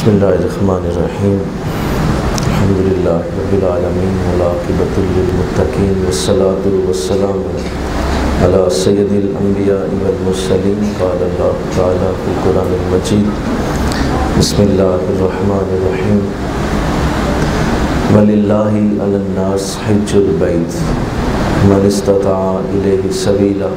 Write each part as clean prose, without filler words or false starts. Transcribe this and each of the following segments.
بسم اللہ الرحمن الرحیم الحمد للہ رب العالمین والعاقبۃ للمتقین والصلاۃ والسلام علی سید الانبیاء والمرسلین قال اللہ تعالی فی القرآن المجید بسم اللہ الرحمن الرحیم وَلِلَّهِ عَلَى النَّاسِ حِجُّ الْبَيْتِ مَنِ اسْتَطَاعَ إِلَيْهِ سَبِيلًا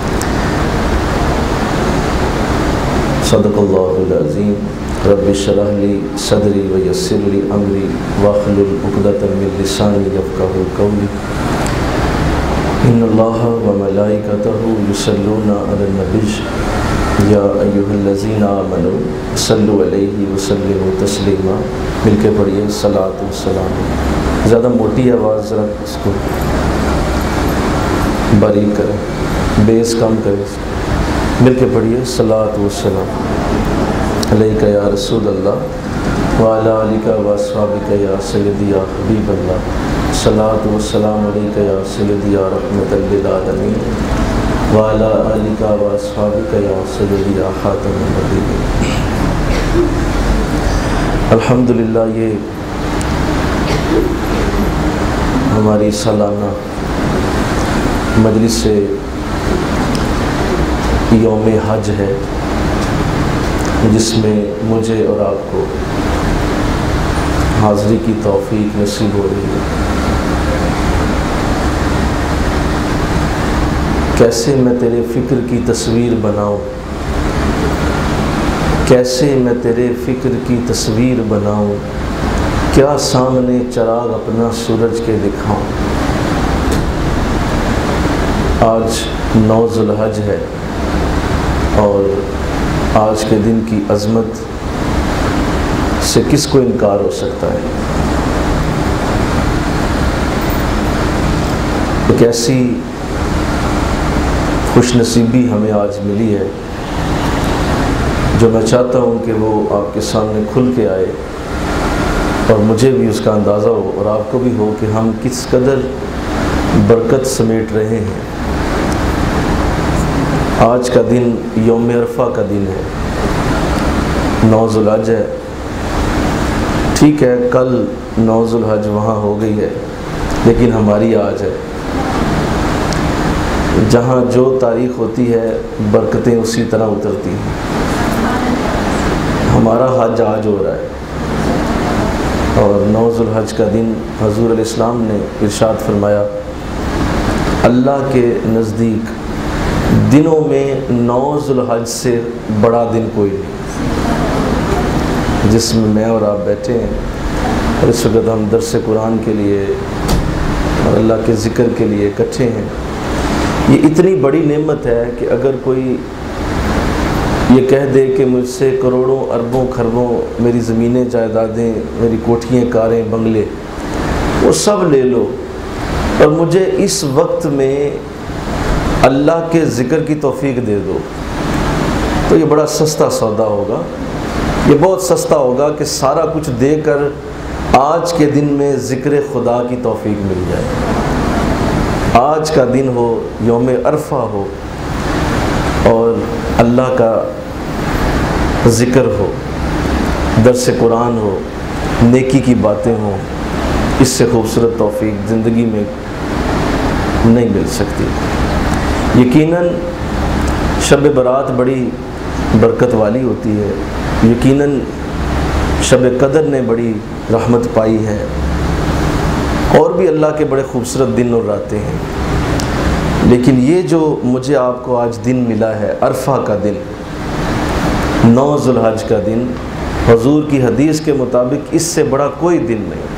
صدق اللہ العظیم رب اشرح لی صدری ویسر لی امری واحلل عقدۃ من لسانی یفقہوا قولی ان اللہ وملائکتہ یصلون علی النبی یا ایھا الذین آمنوا صلوا علیہ وسلموا تسلیما. مل کے پڑھیے صلاۃ والسلام. زیادہ موٹی آواز ذرا اس کو باریک کریں، بیس کم کریں. مل کے پڑھیے صلاۃ والسلام علیک یا رسول اللہ وعلی آلک واصحابک یا سیدی یا حبیب اللہ. صلاۃ والسلام علیک یا سیدی یا رحمۃ للعالمین وعلی آلک واصحابک یا سیدی یا خاتم النبیین. الحمدللہ یہ ہماری سالانہ مجلس یوم حج ہے، جس میں مجھے اور آپ کو حاضری کی توفیق نصیب ہو رہی ہے. کیسے میں تیرے فکر کی تصویر بناؤں، کیسے میں تیرے فکر کی تصویر بناؤں، کیا سامنے چراغ اپنا سورج کے دکھاؤں. آج 9 ذوالحج ہے اور آج کے دن کی عظمت سے کس کو انکار ہو سکتا ہے. ایک ایسی خوش نصیبی ہمیں آج ملی ہے جو میں چاہتا ہوں کہ وہ آپ کے سامنے کھل کے آئے اور مجھے بھی اس کا اندازہ ہو اور آپ کو بھی ہو کہ ہم کس قدر برکت سمیٹ رہے ہیں. آج کا دن یوم عرفہ کا دن ہے، 9 ذوالحج ہے. ٹھیک ہے، کل 9 ذوالحج وہاں ہو گئی ہے، لیکن ہماری آج ہے. جہاں جو تاریخ ہوتی ہے برکتیں اسی طرح اترتی ہیں. ہمارا حج آج ہو رہا ہے اور 9 ذوالحج کا دن حضور علیہ السلام نے ارشاد فرمایا اللہ کے نزدیک دنوں میں 9 ذوالحج سے بڑا دن کوئی نہیں. جس میں اور آپ بیٹھے ہیں اور اس وقت ہم درس قرآن کے لیے اور اللہ کے ذکر کے لیے اکٹھے ہیں، یہ اتنی بڑی نعمت ہے کہ اگر کوئی یہ کہہ دے کہ مجھ سے کروڑوں اربوں خربوں میری زمینیں جائیدادیں، میری کوٹھیاں کاریں بنگلے وہ سب لے لو اور مجھے اس وقت میں اللہ کے ذکر کی توفیق دے دو، تو یہ بڑا سستا سودا ہوگا. یہ بہت سستا ہوگا کہ سارا کچھ دے کر آج کے دن میں ذکر خدا کی توفیق مل جائے. آج کا دن ہو، یوم عرفہ ہو اور اللہ کا ذکر ہو، درس قرآن ہو، نیکی کی باتیں ہوں. اس سے خوبصورت توفیق زندگی میں نہیں مل سکتی. یقیناً شب برات بڑی برکت والی ہوتی ہے، یقیناً شب قدر نے بڑی رحمت پائی ہے، اور بھی اللہ کے بڑے خوبصورت دن اور راتیں ہیں. لیکن یہ جو مجھے آپ کو آج دن ملا ہے، عرفہ کا دن، 9 ذوالحج کا دن، حضور کی حدیث کے مطابق اس سے بڑا کوئی دن نہیں.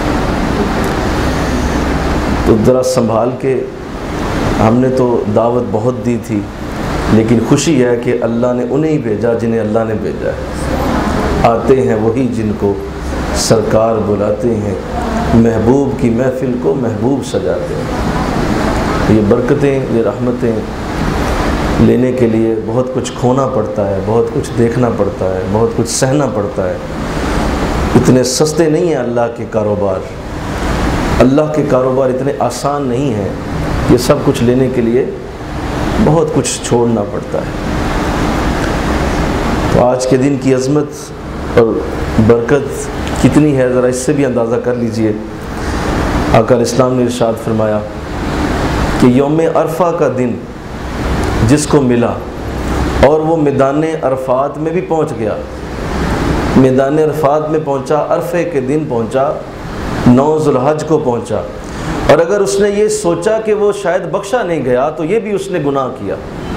تو ذرا سنبھال کے، ہم نے تو دعوت بہت دی تھی، لیکن خوشی ہے کہ اللہ نے انہیں ہی بھیجا جنہیں اللہ نے بھیجا ہے. آتے ہیں وہی جن کو سرکار بلاتے ہیں، محبوب کی محفل کو محبوب سجاتے ہیں. یہ برکتیں، یہ رحمتیں لینے کے لیے بہت کچھ کھونا پڑتا ہے، بہت کچھ دیکھنا پڑتا ہے، بہت کچھ سہنا پڑتا ہے. اتنے سستے نہیں ہیں اللہ کے کاروبار. اللہ کے کاروبار اتنے آسان نہیں ہیں. یہ سب کچھ لینے کے لیے بہت کچھ چھوڑنا پڑتا ہے. تو آج کے دن کی عظمت اور برکت کتنی ہے ذرا اس سے بھی اندازہ کر لیجئے۔ آقا اسلام نے ارشاد فرمایا کہ یوم عرفہ کا دن جس کو ملا اور وہ میدان عرفات میں بھی پہنچ گیا، میدان عرفات میں پہنچا، عرفے کے دن پہنچا، 9 ذی الحج کو پہنچا، اور اگر اس نے یہ سوچا کہ وہ شاید بخشا نہیں گیا تو یہ بھی اس نے گناہ کیا،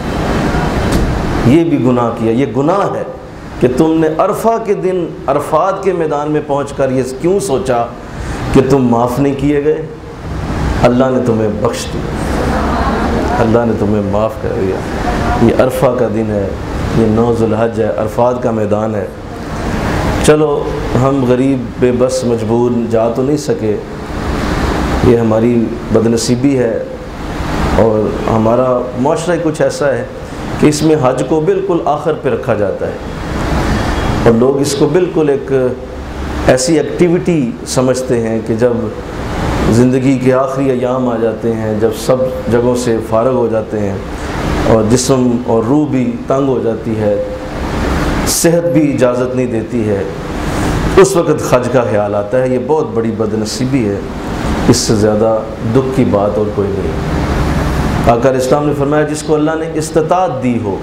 یہ بھی گناہ کیا۔ یہ گناہ ہے کہ تم نے عرفہ کے دن عرفات کے میدان میں پہنچ کر یہ کیوں سوچا کہ تم معاف نہیں کیے گئے، اللہ نے تمہیں بخش دیا، اللہ نے تمہیں معاف کر دیا۔ یہ عرفہ کا دن ہے، یہ 9 ذی الحج ہے، عرفات کا میدان ہے۔ چلو ہم غریب بے بس مجبور جا تو نہیں سکے، یہ ہماری بدنصیبی ہے، اور ہمارا معاشرہ کچھ ایسا ہے کہ اس میں حج کو بالکل آخر پہ رکھا جاتا ہے، اور لوگ اس کو بالکل ایک ایسی ایکٹیویٹی سمجھتے ہیں کہ جب زندگی کے آخری ایام آ جاتے ہیں، جب سب جگہوں سے فارغ ہو جاتے ہیں اور جسم اور روح بھی تنگ ہو جاتی ہے، صحت بھی اجازت نہیں دیتی ہے، اس وقت حج کا خیال آتا ہے۔ یہ بہت بڑی بدنصیبی ہے، اس سے زیادہ دکھ کی بات اور کوئی نہیں۔ آقا اسلام نے فرمایا جس کو اللہ نے استطاعت دی ہو،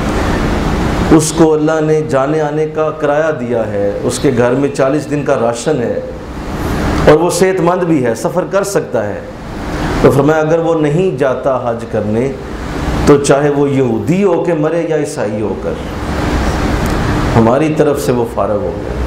اس کو اللہ نے جانے آنے کا کرایہ دیا ہے، اس کے گھر میں 40 دن کا راشن ہے اور وہ صحت مند بھی ہے، سفر کر سکتا ہے، تو فرمایا اگر وہ نہیں جاتا حج کرنے تو چاہے وہ یہودی ہو کے مرے یا عیسائی ہو کر، ہماری طرف سے وہ فارغ ہو گیا۔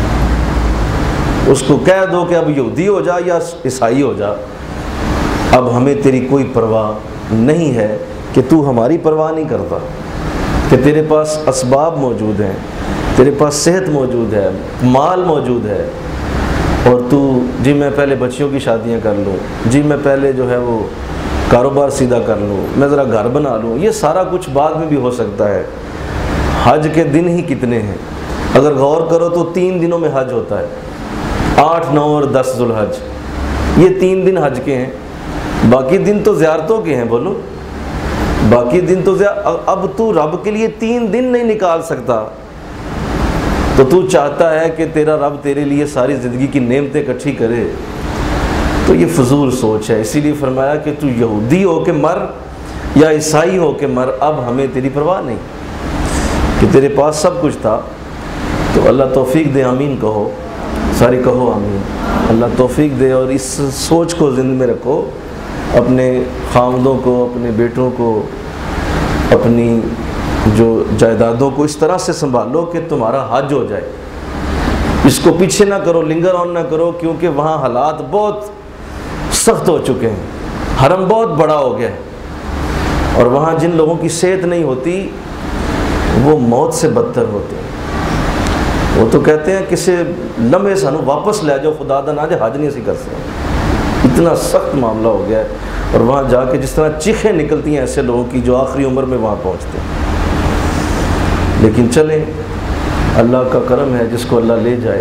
اس کو کہہ دو کہ اب یہودی ہو جا یا عیسائی ہو جا، اب ہمیں تیری کوئی پرواہ نہیں ہے، کہ تو ہماری پرواہ نہیں کرتا، کہ تیرے پاس اسباب موجود ہیں، تیرے پاس صحت موجود ہے، مال موجود ہے، اور تو جی میں پہلے بچیوں کی شادیاں کر لوں، جی میں پہلے جو ہے وہ کاروبار سیدھا کر لوں، میں ذرا گھر بنا لوں، یہ سارا کچھ بعد میں بھی ہو سکتا ہے۔ حج کے دن ہی کتنے ہیں، اگر غور کرو تو 3 دنوں میں حج ہوتا ہے، 8، 9 اور 10 ذی الحج، یہ 3 دن حج کے ہیں، باقی دن تو زیارتوں کے ہیں۔ بولو باقی دن تو اب تو رب کے لیے 3 دن نہیں نکال سکتا، تو تو چاہتا ہے کہ تیرا رب تیرے لیے ساری زندگی کی نعمتیں اکٹھی کرے، تو یہ فضول سوچ ہے۔ اسی لیے فرمایا کہ تو یہودی ہو کے مر یا عیسائی ہو کے مر، اب ہمیں تیری پرواہ نہیں، کہ تیرے پاس سب کچھ تھا۔ تو اللہ توفیق دے، آمین کہو، ساری کہو آمین۔ اللہ توفیق دے، اور اس سوچ کو ذہن میں رکھو، اپنے خامدوں کو، اپنے بیٹوں کو، اپنی جو جائیدادوں کو اس طرح سے سنبھالو کہ تمہارا حج ہو جائے۔ اس کو پیچھے نہ کرو، لنگر آن نہ کرو، کیونکہ وہاں حالات بہت سخت ہو چکے ہیں، حرم بہت بڑا ہو گیا ہے، اور وہاں جن لوگوں کی صحت نہیں ہوتی وہ موت سے بدتر ہوتے ہیں۔ وہ تو کہتے ہیں کسی لمحے سانو واپس لے جاؤ، خدا دا نہ جے حج نہیں اسی کر سکتے، اتنا سخت معاملہ ہو گیا ہے۔ اور وہاں جا کے جس طرح چیخیں نکلتی ہیں ایسے لوگوں کی جو آخری عمر میں وہاں پہنچتے ہیں۔ لیکن چلیں، اللہ کا کرم ہے، جس کو اللہ لے جائے۔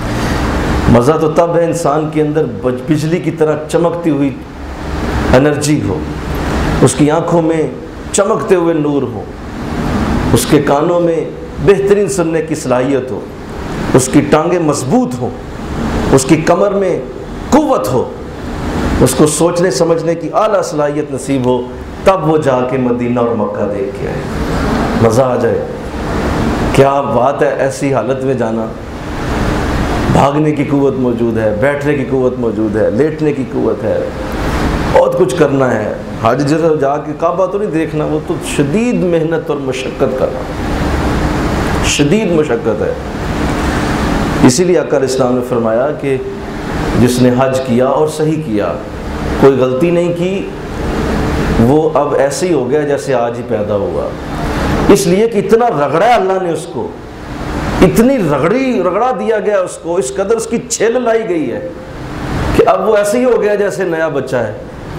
مزہ تو تب ہے انسان کے اندر بجلی کی طرح چمکتی ہوئی انرجی ہو، اس کی آنکھوں میں چمکتے ہوئے نور ہو، اس کے کانوں میں بہترین سننے کی صلاحیت ہو، اس کی ٹانگیں مضبوط ہوں، اس کی کمر میں قوت ہو، اس کو سوچنے سمجھنے کی اعلیٰ صلاحیت نصیب ہو، تب وہ جا کے مدینہ اور مکہ دیکھ کے آئے، مزہ آ جائے۔ کیا بات ہے ایسی حالت میں جانا، بھاگنے کی قوت موجود ہے، بیٹھنے کی قوت موجود ہے، لیٹنے کی قوت ہے، بہت کچھ کرنا ہے۔ حج جگہ جا کے کعبہ تو نہیں دیکھنا، وہ تو شدید محنت اور مشقت کرنا، شدید مشقت ہے۔ اسی لیے آقا اسلام نے فرمایا کہ جس نے حج کیا اور صحیح کیا، کوئی غلطی نہیں کی، وہ اب ایسے ہی ہو گیا جیسے آج ہی پیدا ہوا، اس لیے کہ اتنا رگڑا ہے اللہ نے اس کو، اتنی رگڑا دیا گیا اس کو، اس قدر اس کی چھل لائی گئی ہے کہ اب وہ ایسے ہی ہو گیا جیسے نیا بچہ ہے۔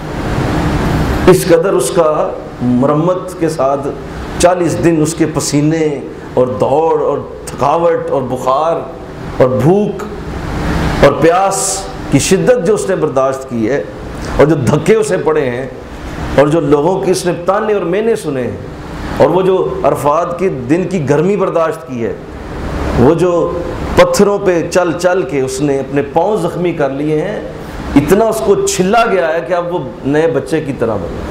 اس قدر اس کا مرمت کے ساتھ 40 دن اس کے پسینے اور دوڑ اور تھکاوٹ اور بخار اور بھوک اور پیاس کی شدت جو اس نے برداشت کی ہے، اور جو دھکے اسے پڑے ہیں، اور جو لوگوں کی اس نے تانے اور مینے سنے ہیں، اور وہ جو عرفات کے دن کی گرمی برداشت کی ہے، وہ جو پتھروں پہ چل چل کے اس نے اپنے پاؤں زخمی کر لیے ہیں، اتنا اس کو چھلا گیا ہے کہ اب وہ نئے بچے کی طرح بنے۔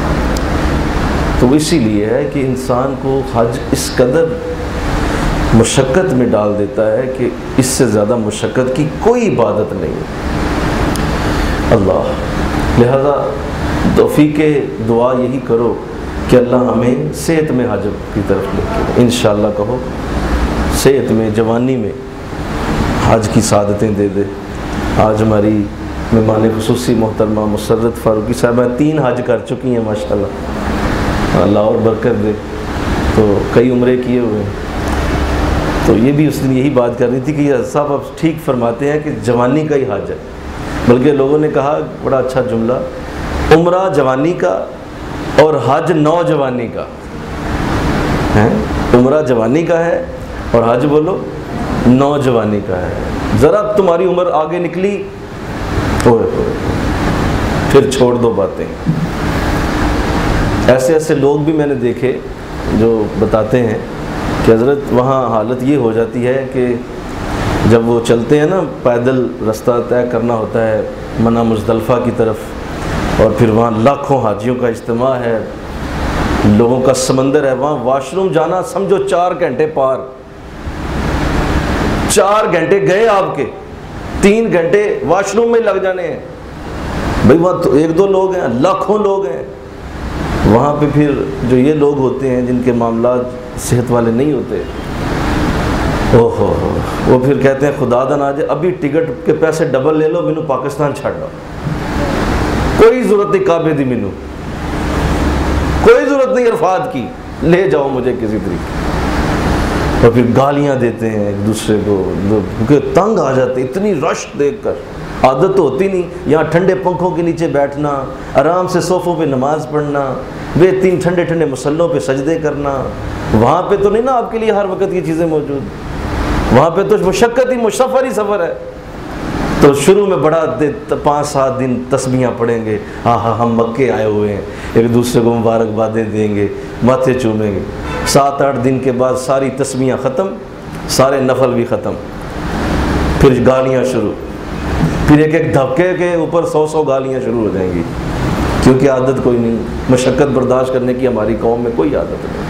تو اسی لیے ہے کہ انسان کو حج اس قدر مشقت میں ڈال دیتا ہے کہ اس سے زیادہ مشقت کی کوئی عبادت نہیں۔ اللہ، لہذا توفیق دعا یہی کرو کہ اللہ ہمیں صحت میں حج کی طرف لے کے انشاءاللہ کہو، صحت میں، جوانی میں حج کی سعادتیں دے دے۔ آج ہماری مہمان خصوصی محترمہ مسرت فاروقی صاحبہ 3 حج کر چکی ہیں ماشاءاللہ، اللہ اور برکت دے، تو کئی عمرے کیے ہوئے ہیں۔ تو یہ بھی اس دن یہی بات کر رہی تھی کہ یہ صاحب اب ٹھیک فرماتے ہیں کہ جوانی کا ہی حج ہے، بلکہ لوگوں نے کہا بڑا اچھا جملہ، عمرہ جوانی کا اور حج نوجوانی کا ہے۔ عمرہ جوانی کا ہے اور حج بولو نوجوانی کا ہے۔ ذرا تمہاری عمر آگے نکلی پھر چھوڑ دو باتیں۔ ایسے ایسے لوگ بھی میں نے دیکھے جو بتاتے ہیں کہ حضرت وہاں حالت یہ ہو جاتی ہے کہ جب وہ چلتے ہیں نا، پیدل رستہ طے کرنا ہوتا ہے منی مزدلفہ کی طرف، اور پھر وہاں لاکھوں حاجیوں کا اجتماع ہے، لوگوں کا سمندر ہے، وہاں واش روم جانا سمجھو 4 گھنٹے پار، 4 گھنٹے گئے آپ کے، 3 گھنٹے واش روم میں لگ جانے ہیں۔ بھئی وہاں تو 1-2 لوگ ہیں، لاکھوں لوگ ہیں وہاں پہ۔ پھر جو یہ لوگ ہوتے ہیں جن کے معاملات صحت والے نہیں ہوتے، وہ پھر کہتے ہیں خدا دا ناجے ابھی ٹکٹ کے پیسے ڈبل لے لو، مینو پاکستان چھڑ دو، کوئی ضرورت نہیں کعبے دی، مینو کوئی ضرورت نہیں عرفات کی، لے جاؤ مجھے کسی طریقے۔ اور پھر گالیاں دیتے ہیں ایک دوسرے کو، کیونکہ تنگ آ جاتے اتنی رش دیکھ کر، عادت تو ہوتی نہیں یہاں ٹھنڈے پنکھوں کے نیچے بیٹھنا، آرام سے صوفوں پہ نماز پڑھنا، وہ 3 ٹھنڈے ٹھنڈے مسلوں پہ سجدے کرنا۔ وہاں پہ تو نہیں نا آپ کے لیے ہر وقت یہ چیزیں موجود، وہاں پہ تو مشقت ہی، مسافر ہی سفر ہے۔ تو شروع میں بڑا 5-7 دن تسبیحاں پڑھیں گے، ہاں ہم مکے آئے ہوئے ہیں، ایک دوسرے کو مبارکبادیں دیں گے، ماتھے چومیں گے۔ 7-8 دن کے بعد ساری تسبیحاں ختم، سارے نفل بھی ختم، پھر گالیاں شروع، پھر ایک دھبکے کے اوپر 100 گالیاں شروع ہو جائیں گی، کیونکہ عادت کوئی نہیں، مشقت برداشت کرنے کی ہماری قوم میں کوئی عادت نہیں۔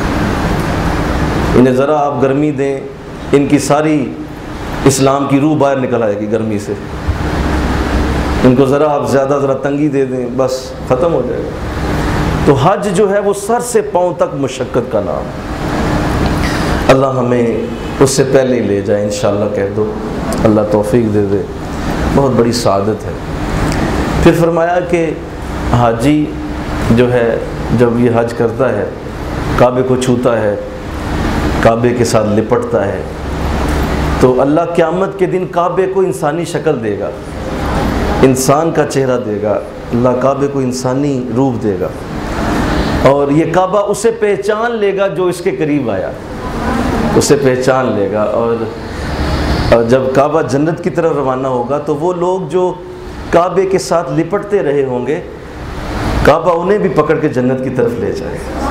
انہیں ذرا آپ گرمی دیں، ان کی ساری اسلام کی روح باہر نکل آئے گی گرمی سے۔ ان کو ذرا آپ زیادہ تنگی دے دیں، بس ختم ہو جائے گا۔ تو حج جو ہے وہ سر سے پاؤں تک مشقت کا نام۔ اللہ ہمیں اس سے پہلے ہی لے جائے انشاءاللہ، کہہ دو، اللہ توفیق دے دے، بہت بڑی سعادت ہے۔ پھر فرمایا کہ حاجی جو ہے جب یہ حج کرتا ہے، کعبے کو چھوتا ہے، کعبے کے ساتھ لپٹتا ہے، تو اللہ قیامت کے دن کعبے کو انسانی شکل دے گا، انسان کا چہرہ دے گا، اللہ کعبے کو انسانی روپ دے گا، اور یہ کعبہ اسے پہچان لے گا جو اس کے قریب آیا، اسے پہچان لے گا۔ اور جب کعبہ جنت کی طرف روانہ ہوگا تو وہ لوگ جو کعبے کے ساتھ لپٹتے رہے ہوں گے، کعبہ انہیں بھی پکڑ کے جنت کی طرف لے جائے گا۔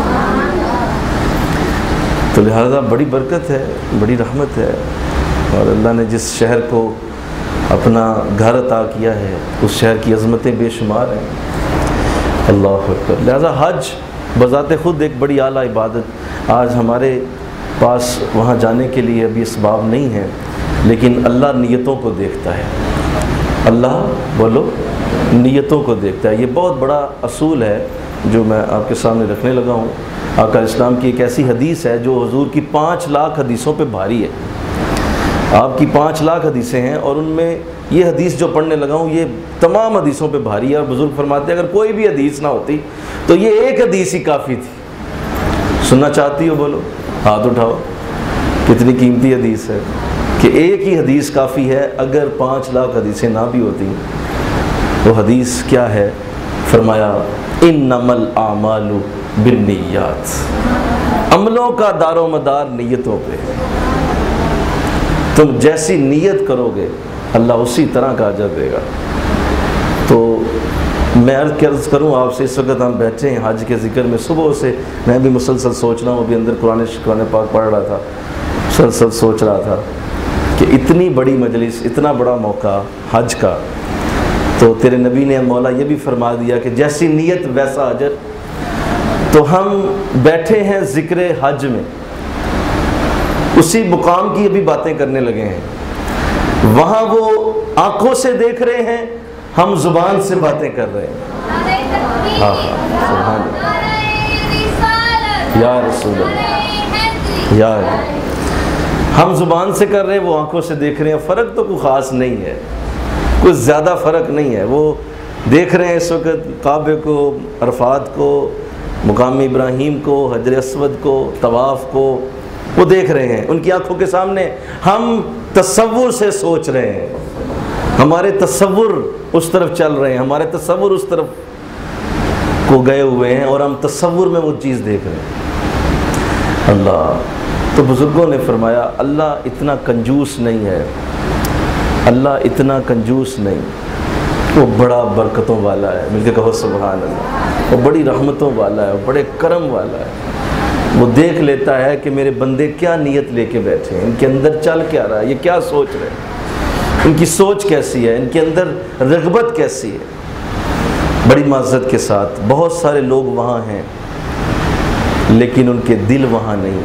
تو لہذا بڑی برکت ہے، بڑی رحمت ہے، اور اللہ نے جس شہر کو اپنا گھر عطا کیا ہے اس شہر کی عظمتیں بے شمار ہیں۔ اللہ اکبر۔ لہذا حج بذات خود ایک بڑی اعلیٰ عبادت۔ آج ہمارے پاس وہاں جانے کے لیے ابھی اسباب نہیں ہیں، لیکن اللہ نیتوں کو دیکھتا ہے، اللہ بولو نیتوں کو دیکھتا ہے۔ یہ بہت بڑا اصول ہے جو میں آپ کے سامنے رکھنے لگا ہوں۔ آقا اسلام کی ایک ایسی حدیث ہے جو حضور کی 5 لاکھ حدیثوں پہ بھاری ہے۔ آپ کی 5 لاکھ حدیثیں ہیں، اور ان میں یہ حدیث جو پڑھنے لگا ہوں یہ تمام حدیثوں پہ بھاری ہے، اور بزرگ فرماتے ہیں اگر کوئی بھی حدیث نہ ہوتی تو یہ ایک حدیث ہی کافی تھی۔ سننا چاہتی ہو بولو، ہاتھ اٹھاؤ، کتنی قیمتی حدیث ہے کہ ایک ہی حدیث کافی ہے۔ اگر 5 لاکھ حدیثیں نہ بھی ہوتی، وہ حدیث کیا ہے؟ فرمایا انما الاعمال بالنیات، عملوں کا دار و مدار نیتوں پہ، تم جیسی نیت کرو گے اللہ اسی طرح کا اجر دے گا۔ تو میں عرض کروں آپ سے، اس وقت ہم بیٹھے ہیں حج کے ذکر میں، صبح سے میں بھی مسلسل سوچ رہا ہوں، ابھی اندر قرآن پاک پڑھ رہا تھا، مسلسل سوچ رہا تھا کہ اتنی بڑی مجلس، اتنا بڑا موقع حج کا، تو تیرے نبی نے مولا یہ بھی فرما دیا کہ جیسی نیت ویسا اجر۔ تو ہم بیٹھے ہیں ذکر حج میں، اسی مقام کی ابھی باتیں کرنے لگے ہیں۔ وہاں وہ آنکھوں سے دیکھ رہے ہیں، ہم زبان سے باتیں کر رہے ہیں۔ ہاں سبحان اللہ، یا رسول اللہ، یا ہم زبان سے کر رہے ہیں، وہ آنکھوں سے دیکھ رہے ہیں۔ فرق تو کوئی خاص نہیں ہے، کوئی زیادہ فرق نہیں ہے۔ وہ دیکھ رہے ہیں اس وقت کعبے کو، عرفات کو، مقام ابراہیم کو، حجر اسود کو، طواف کو، وہ دیکھ رہے ہیں ان کی آنکھوں کے سامنے۔ ہم تصور سے سوچ رہے ہیں، ہمارے تصور اس طرف چل رہے ہیں، ہمارے تصور اس طرف کو گئے ہوئے ہیں، اور ہم تصور میں وہ چیز دیکھ رہے ہیں۔ اللہ، تو بزرگوں نے فرمایا اللہ اتنا کنجوس نہیں ہے، اللہ اتنا کنجوس نہیں، وہ بڑا برکتوں والا ہے۔ مل کے کہو سبحان اللہ، وہ بڑی رحمتوں والا ہے، وہ بڑے کرم والا ہے۔ وہ دیکھ لیتا ہے کہ میرے بندے کیا نیت لے کے بیٹھے ہیں، ان کے اندر چل کیا رہا ہے، یہ کیا سوچ رہے ہیں، ان کی سوچ کیسی ہے، ان کے اندر رغبت کیسی ہے۔ بڑی معذرت کے ساتھ بہت سارے لوگ وہاں ہیں لیکن ان کے دل وہاں نہیں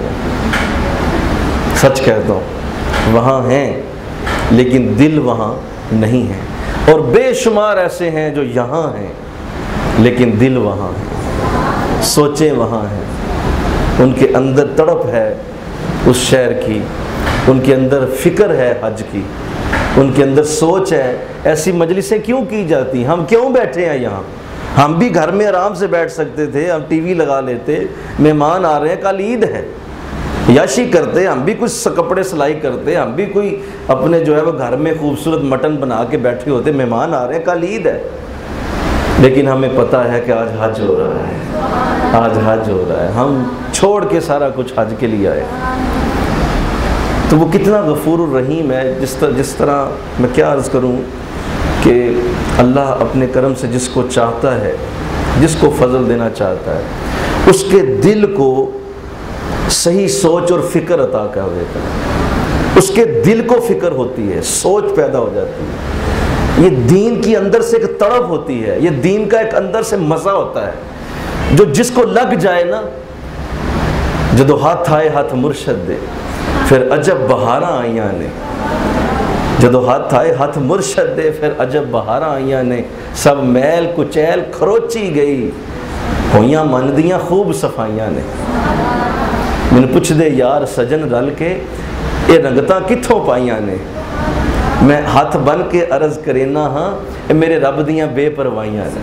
ہیں۔ سچ کہتا ہوں، وہاں ہیں لیکن دل وہاں نہیں ہے۔ اور بے شمار ایسے ہیں جو یہاں ہیں لیکن دل وہاں ہے، سوچیں وہاں ہیں، ان کے اندر تڑپ ہے اس شہر کی، ان کے اندر فکر ہے حج کی، ان کے اندر سوچ ہے۔ ایسی مجلسیں کیوں کی جاتی ہیں؟ ہم کیوں بیٹھے ہیں یہاں؟ ہم بھی گھر میں آرام سے بیٹھ سکتے تھے، ہم ٹی وی لگا لیتے، مہمان آ رہے ہیں، کل عید ہے، یاشی کرتے، ہم بھی کچھ کپڑے سلائی کرتے، ہم بھی کوئی اپنے جو ہے وہ گھر میں خوبصورت مٹن بنا کے بیٹھے ہوتے، مہمان آ رہے ہیں، کل عید ہے۔ لیکن ہمیں پتہ ہے کہ آج حج ہو رہا ہے، آج حج ہو رہا ہے، ہم چھوڑ کے سارا کچھ حج کے لیے آئے۔ تو وہ کتنا غفور الرحیم ہے، جس طرح میں کیا عرض کروں کہ اللہ اپنے کرم سے جس کو چاہتا ہے، جس کو فضل دینا چاہتا ہے، اس کے دل کو صحیح سوچ اور فکر عطا کر دیتا ہے۔ اس کے دل کو فکر ہوتی ہے، سوچ پیدا ہو جاتی ہے، یہ دین کی اندر سے ایک تڑپ ہوتی ہے، یہ دین کا ایک اندر سے مزہ ہوتا ہے جو جس کو لگ جائے نا، جدو ہاتھ آئے ہاتھ مرشد دے، پھر عجب بہاراں آئیاں نے، جدو ہاتھ آئے ہاتھ مرشد دے، پھر عجب بہاراں آئیاں نے، سب میل کچیل کھروچی گئی، ہویاں من دیاں خوب صفائیاں نے۔ میں نے پوچھ دے یار سجن رل کے یہ رنگتاں کتھوں پائیاں نے، میں ہاتھ بن کے عرض کرینا ہاں اے میرے رب دیاں بے پروائیاں نے۔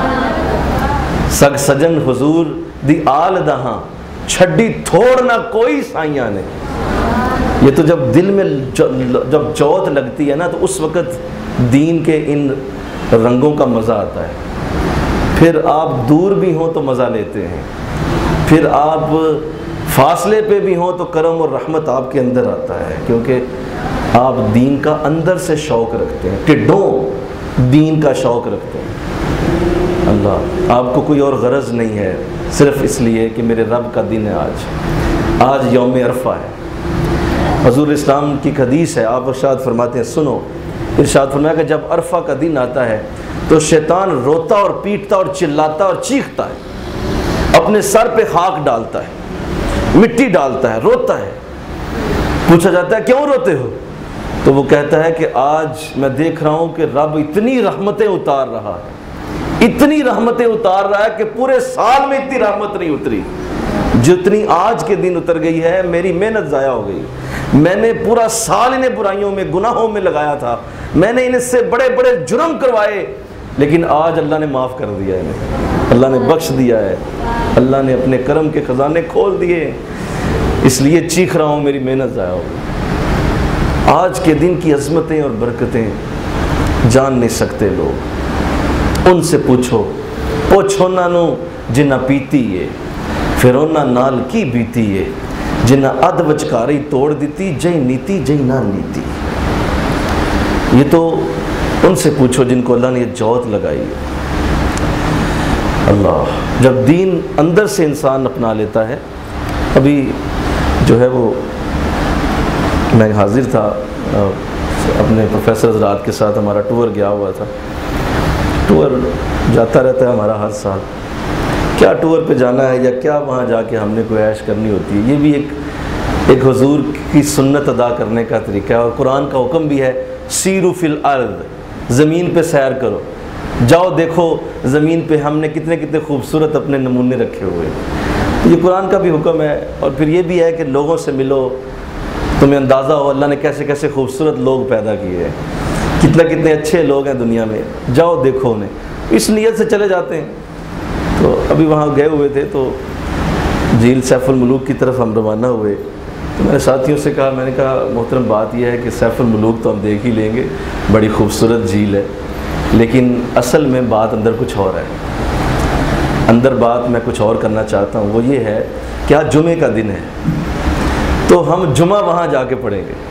سگ سجن حضور دی آل دہاں چھڈی تھوڑ نہ کوئی سائیاں نے۔ یہ تو جب دل میں جب چوت لگتی ہے نا تو اس وقت دین کے ان رنگوں کا مزہ آتا ہے۔ پھر آپ دور بھی ہوں تو مزہ لیتے ہیں، پھر آپ فاصلے پہ بھی ہوں تو کرم اور رحمت آپ کے اندر آتا ہے، کیونکہ آپ دین کا اندر سے شوق رکھتے ہیں، ٹڈوں دین کا شوق رکھتے ہیں۔ اللہ، آپ کو کوئی اور غرض نہیں ہے، صرف اس لیے کہ میرے رب کا دن ہے، آج یوم عرفہ ہے۔ حضور اسلام کی حدیث ہے، آپ ارشاد فرماتے ہیں، سنو، ارشاد فرمایا کہ جب عرفہ کا دن آتا ہے تو شیطان روتا اور پیٹتا اور چلاتا اور چیختا ہے، اپنے سر پہ خاک ڈالتا ہے، مٹی ڈالتا ہے، روتا ہے۔ پوچھا جاتا ہے کیوں روتے ہو؟ تو وہ کہتا ہے کہ آج میں دیکھ رہا ہوں کہ رب اتنی رحمتیں اتار رہا ہے، اتنی رحمتیں اتار رہا ہے کہ پورے سال میں اتنی رحمت نہیں اتری جتنی آج کے دن اتر گئی ہے۔ میری محنت ضائع ہو گئی، میں نے پورا سال انہیں برائیوں میں گناہوں میں لگایا تھا، میں نے انہیں سے بڑے بڑے جرم کروائے، لیکن آج اللہ نے معاف کر دیا انہیں، اللہ نے بخش دیا ہے، اللہ نے اپنے کرم کے خزانے کھول دیے، اس لیے چیخ رہا ہوں میری محنت ضائع ہو گئی۔ آج کے دن کی عظمتیں اور برکتیں جان نہیں سکتے لوگ۔ ان سے پوچھو نانو جنہ پیتی ہے، پھر انہاں نال کی بیتی ہے، جنہ اد وچکاری توڑ دیتی، جئی نیتی جئی نہ نیتی۔ یہ تو ان سے پوچھو جن کو اللہ نے یہ جوت لگائی ہے۔ اللہ، جب دین اندر سے انسان اپنا لیتا ہے، ابھی جو ہے وہ میں حاضر تھا، اپنے پروفیسر حضرات کے ساتھ ہمارا ٹور گیا ہوا تھا. ٹور جاتا رہتا ہے ہمارا ہر سال. کیا ٹور پہ جانا ہے یا کیا وہاں جا کے ہم نے کوئی عیش کرنی ہوتی ہے، یہ بھی ایک حضور کی سنت ادا کرنے کا طریقہ ہے. اور قرآن کا حکم بھی ہے سیرو فی الارض، زمین پہ سیر کرو، جاؤ دیکھو زمین پہ ہم نے کتنے کتنے خوبصورت اپنے نمونے رکھے ہوئے. یہ قرآن کا بھی حکم ہے. اور پھر یہ بھی ہے کہ لوگوں سے ملو، تمہیں اندازہ ہو اللہ نے کیسے کیسے خوبصورت لوگ پیدا کیے ہیں، کتنے اچھے لوگ ہیں دنیا میں، جاؤ دیکھو انہیں. اس نیت سے چلے جاتے ہیں. تو ابھی وہاں گئے ہوئے تھے تو جھیل سیف الملوک کی طرف ہم روانہ ہوئے. تو میں نے ساتھیوں سے کہا، میں نے کہا محترم بات یہ ہے کہ سیف الملوک تو ہم دیکھ ہی لیں گے، بڑی خوبصورت جھیل ہے، لیکن اصل میں بات اندر کچھ اور ہے. اندر بات میں کچھ اور کرنا چاہتا ہوں. وہ یہ ہے کہ آج جمعے کا دن ہے تو ہم جمعہ وہاں جا کے پڑھیں گے،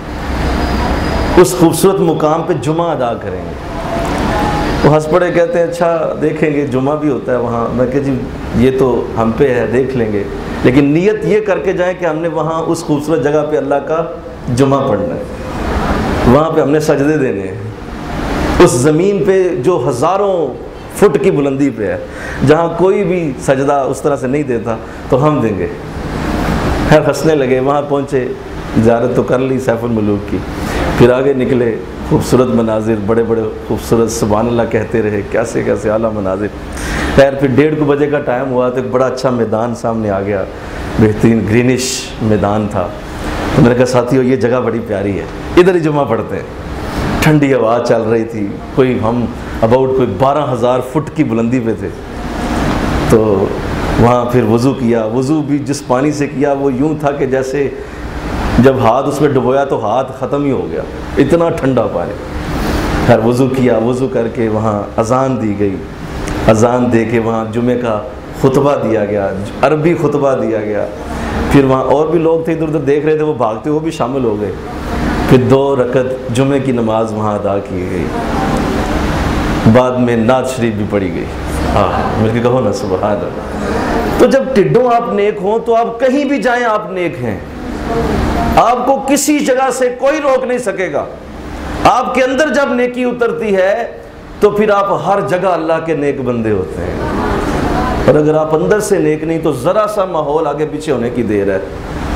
اس خوبصورت مقام پہ جمعہ ادا کریں گے. وہ ہنس پڑے، کہتے ہیں اچھا دیکھیں گے جمعہ بھی ہوتا ہے وہاں. میں کہ جی یہ تو ہم پہ ہے، دیکھ لیں گے، لیکن نیت یہ کر کے جائیں کہ ہم نے وہاں اس خوبصورت جگہ پہ اللہ کا جمعہ پڑھنا ہے، وہاں پہ ہم نے سجدے دینے ہیں، اس زمین پہ جو ہزاروں فٹ کی بلندی پہ ہے، جہاں کوئی بھی سجدہ اس طرح سے نہیں دیتا، تو ہم دیں گے. خیر ہنسنے لگے. وہاں پہنچے، زیارت تو کر لی سیف الملوک کی، پھر آگے نکلے. خوبصورت مناظر، بڑے بڑے خوبصورت، سبحان اللہ کہتے رہے، کیسے کیسے اعلیٰ مناظر. خیر پھر 1:30 بجے کا ٹائم ہوا تو ایک بڑا اچھا میدان سامنے آ گیا، بہترین گرینش میدان تھا. تو میں نے کہا ساتھیو یہ جگہ بڑی پیاری ہے، ادھر ہی جمعہ پڑھتے ہیں. ٹھنڈی ہوا چل رہی تھی، ہم کوئی 12,000 فٹ کی بلندی پہ تھے. تو وہاں پھر وضو کیا. وضو بھی جس پانی سے کیا وہ یوں تھا کہ جیسے جب ہاتھ اس میں ڈبویا تو ہاتھ ختم ہی ہو گیا، اتنا ٹھنڈا پانی. خیر وضو کیا. وضو کر کے وہاں اذان دی گئی. اذان دے کے وہاں جمعے کا خطبہ دیا گیا، عربی خطبہ دیا گیا. پھر وہاں اور بھی لوگ تھے ادھر ادھر دیکھ رہے تھے، وہ بھاگتے وہ بھی شامل ہو گئے. پھر 2 رکعت جمعے کی نماز وہاں ادا کی گئی. بعد میں نعت شریف بھی پڑھی گئی. مل کے کہو نا سبحان اللہ. تو جب ٹڈوں آپ نیک ہوں تو آپ کہیں بھی جائیں آپ نیک ہیں. آپ کو کسی جگہ سے کوئی روک نہیں سکے گا. آپ کے اندر جب نیکی اترتی ہے تو پھر آپ ہر جگہ اللہ کے نیک بندے ہوتے ہیں. اور اگر آپ اندر سے نیک نہیں تو ذرا سا ماحول آگے پیچھے ہونے کی دیر ہے.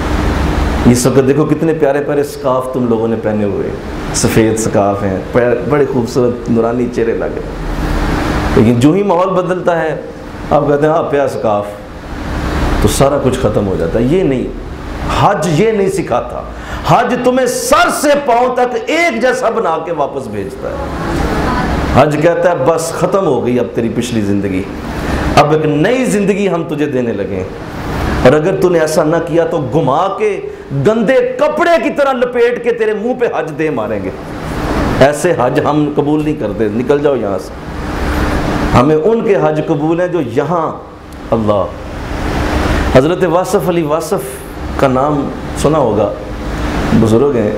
اس وقت دیکھو کتنے پیارے پیارے سکارف تم لوگوں نے پہنے ہوئے، سفید سکارف ہیں، بڑے خوبصورت نورانی چہرے لگے. لیکن جو ہی ماحول بدلتا ہے آپ کہتے ہیں ہاں پیا سکارف، تو سارا کچھ ختم ہو جاتا ہے. یہ نہیں، حج یہ نہیں سکھاتا. حج تمہیں سر سے پاؤں تک ایک جیسا بنا کے واپس بھیجتا ہے. حج کہتا ہے بس ختم ہو گئی اب تیری پچھلی زندگی، اب ایک نئی زندگی ہم تجھے دینے لگے. اور اگر تو نے ایسا نہ کیا تو گھما کے گندے کپڑے کی طرح لپیٹ کے تیرے منہ پہ حج دے ماریں گے. ایسے حج ہم قبول نہیں کرتے، نکل جاؤ یہاں سے. ہمیں ان کے حج قبول ہیں جو یہاں اللہ. حضرت واصف علی واصف کا نام سنا ہوگا، بزرگ ہیں.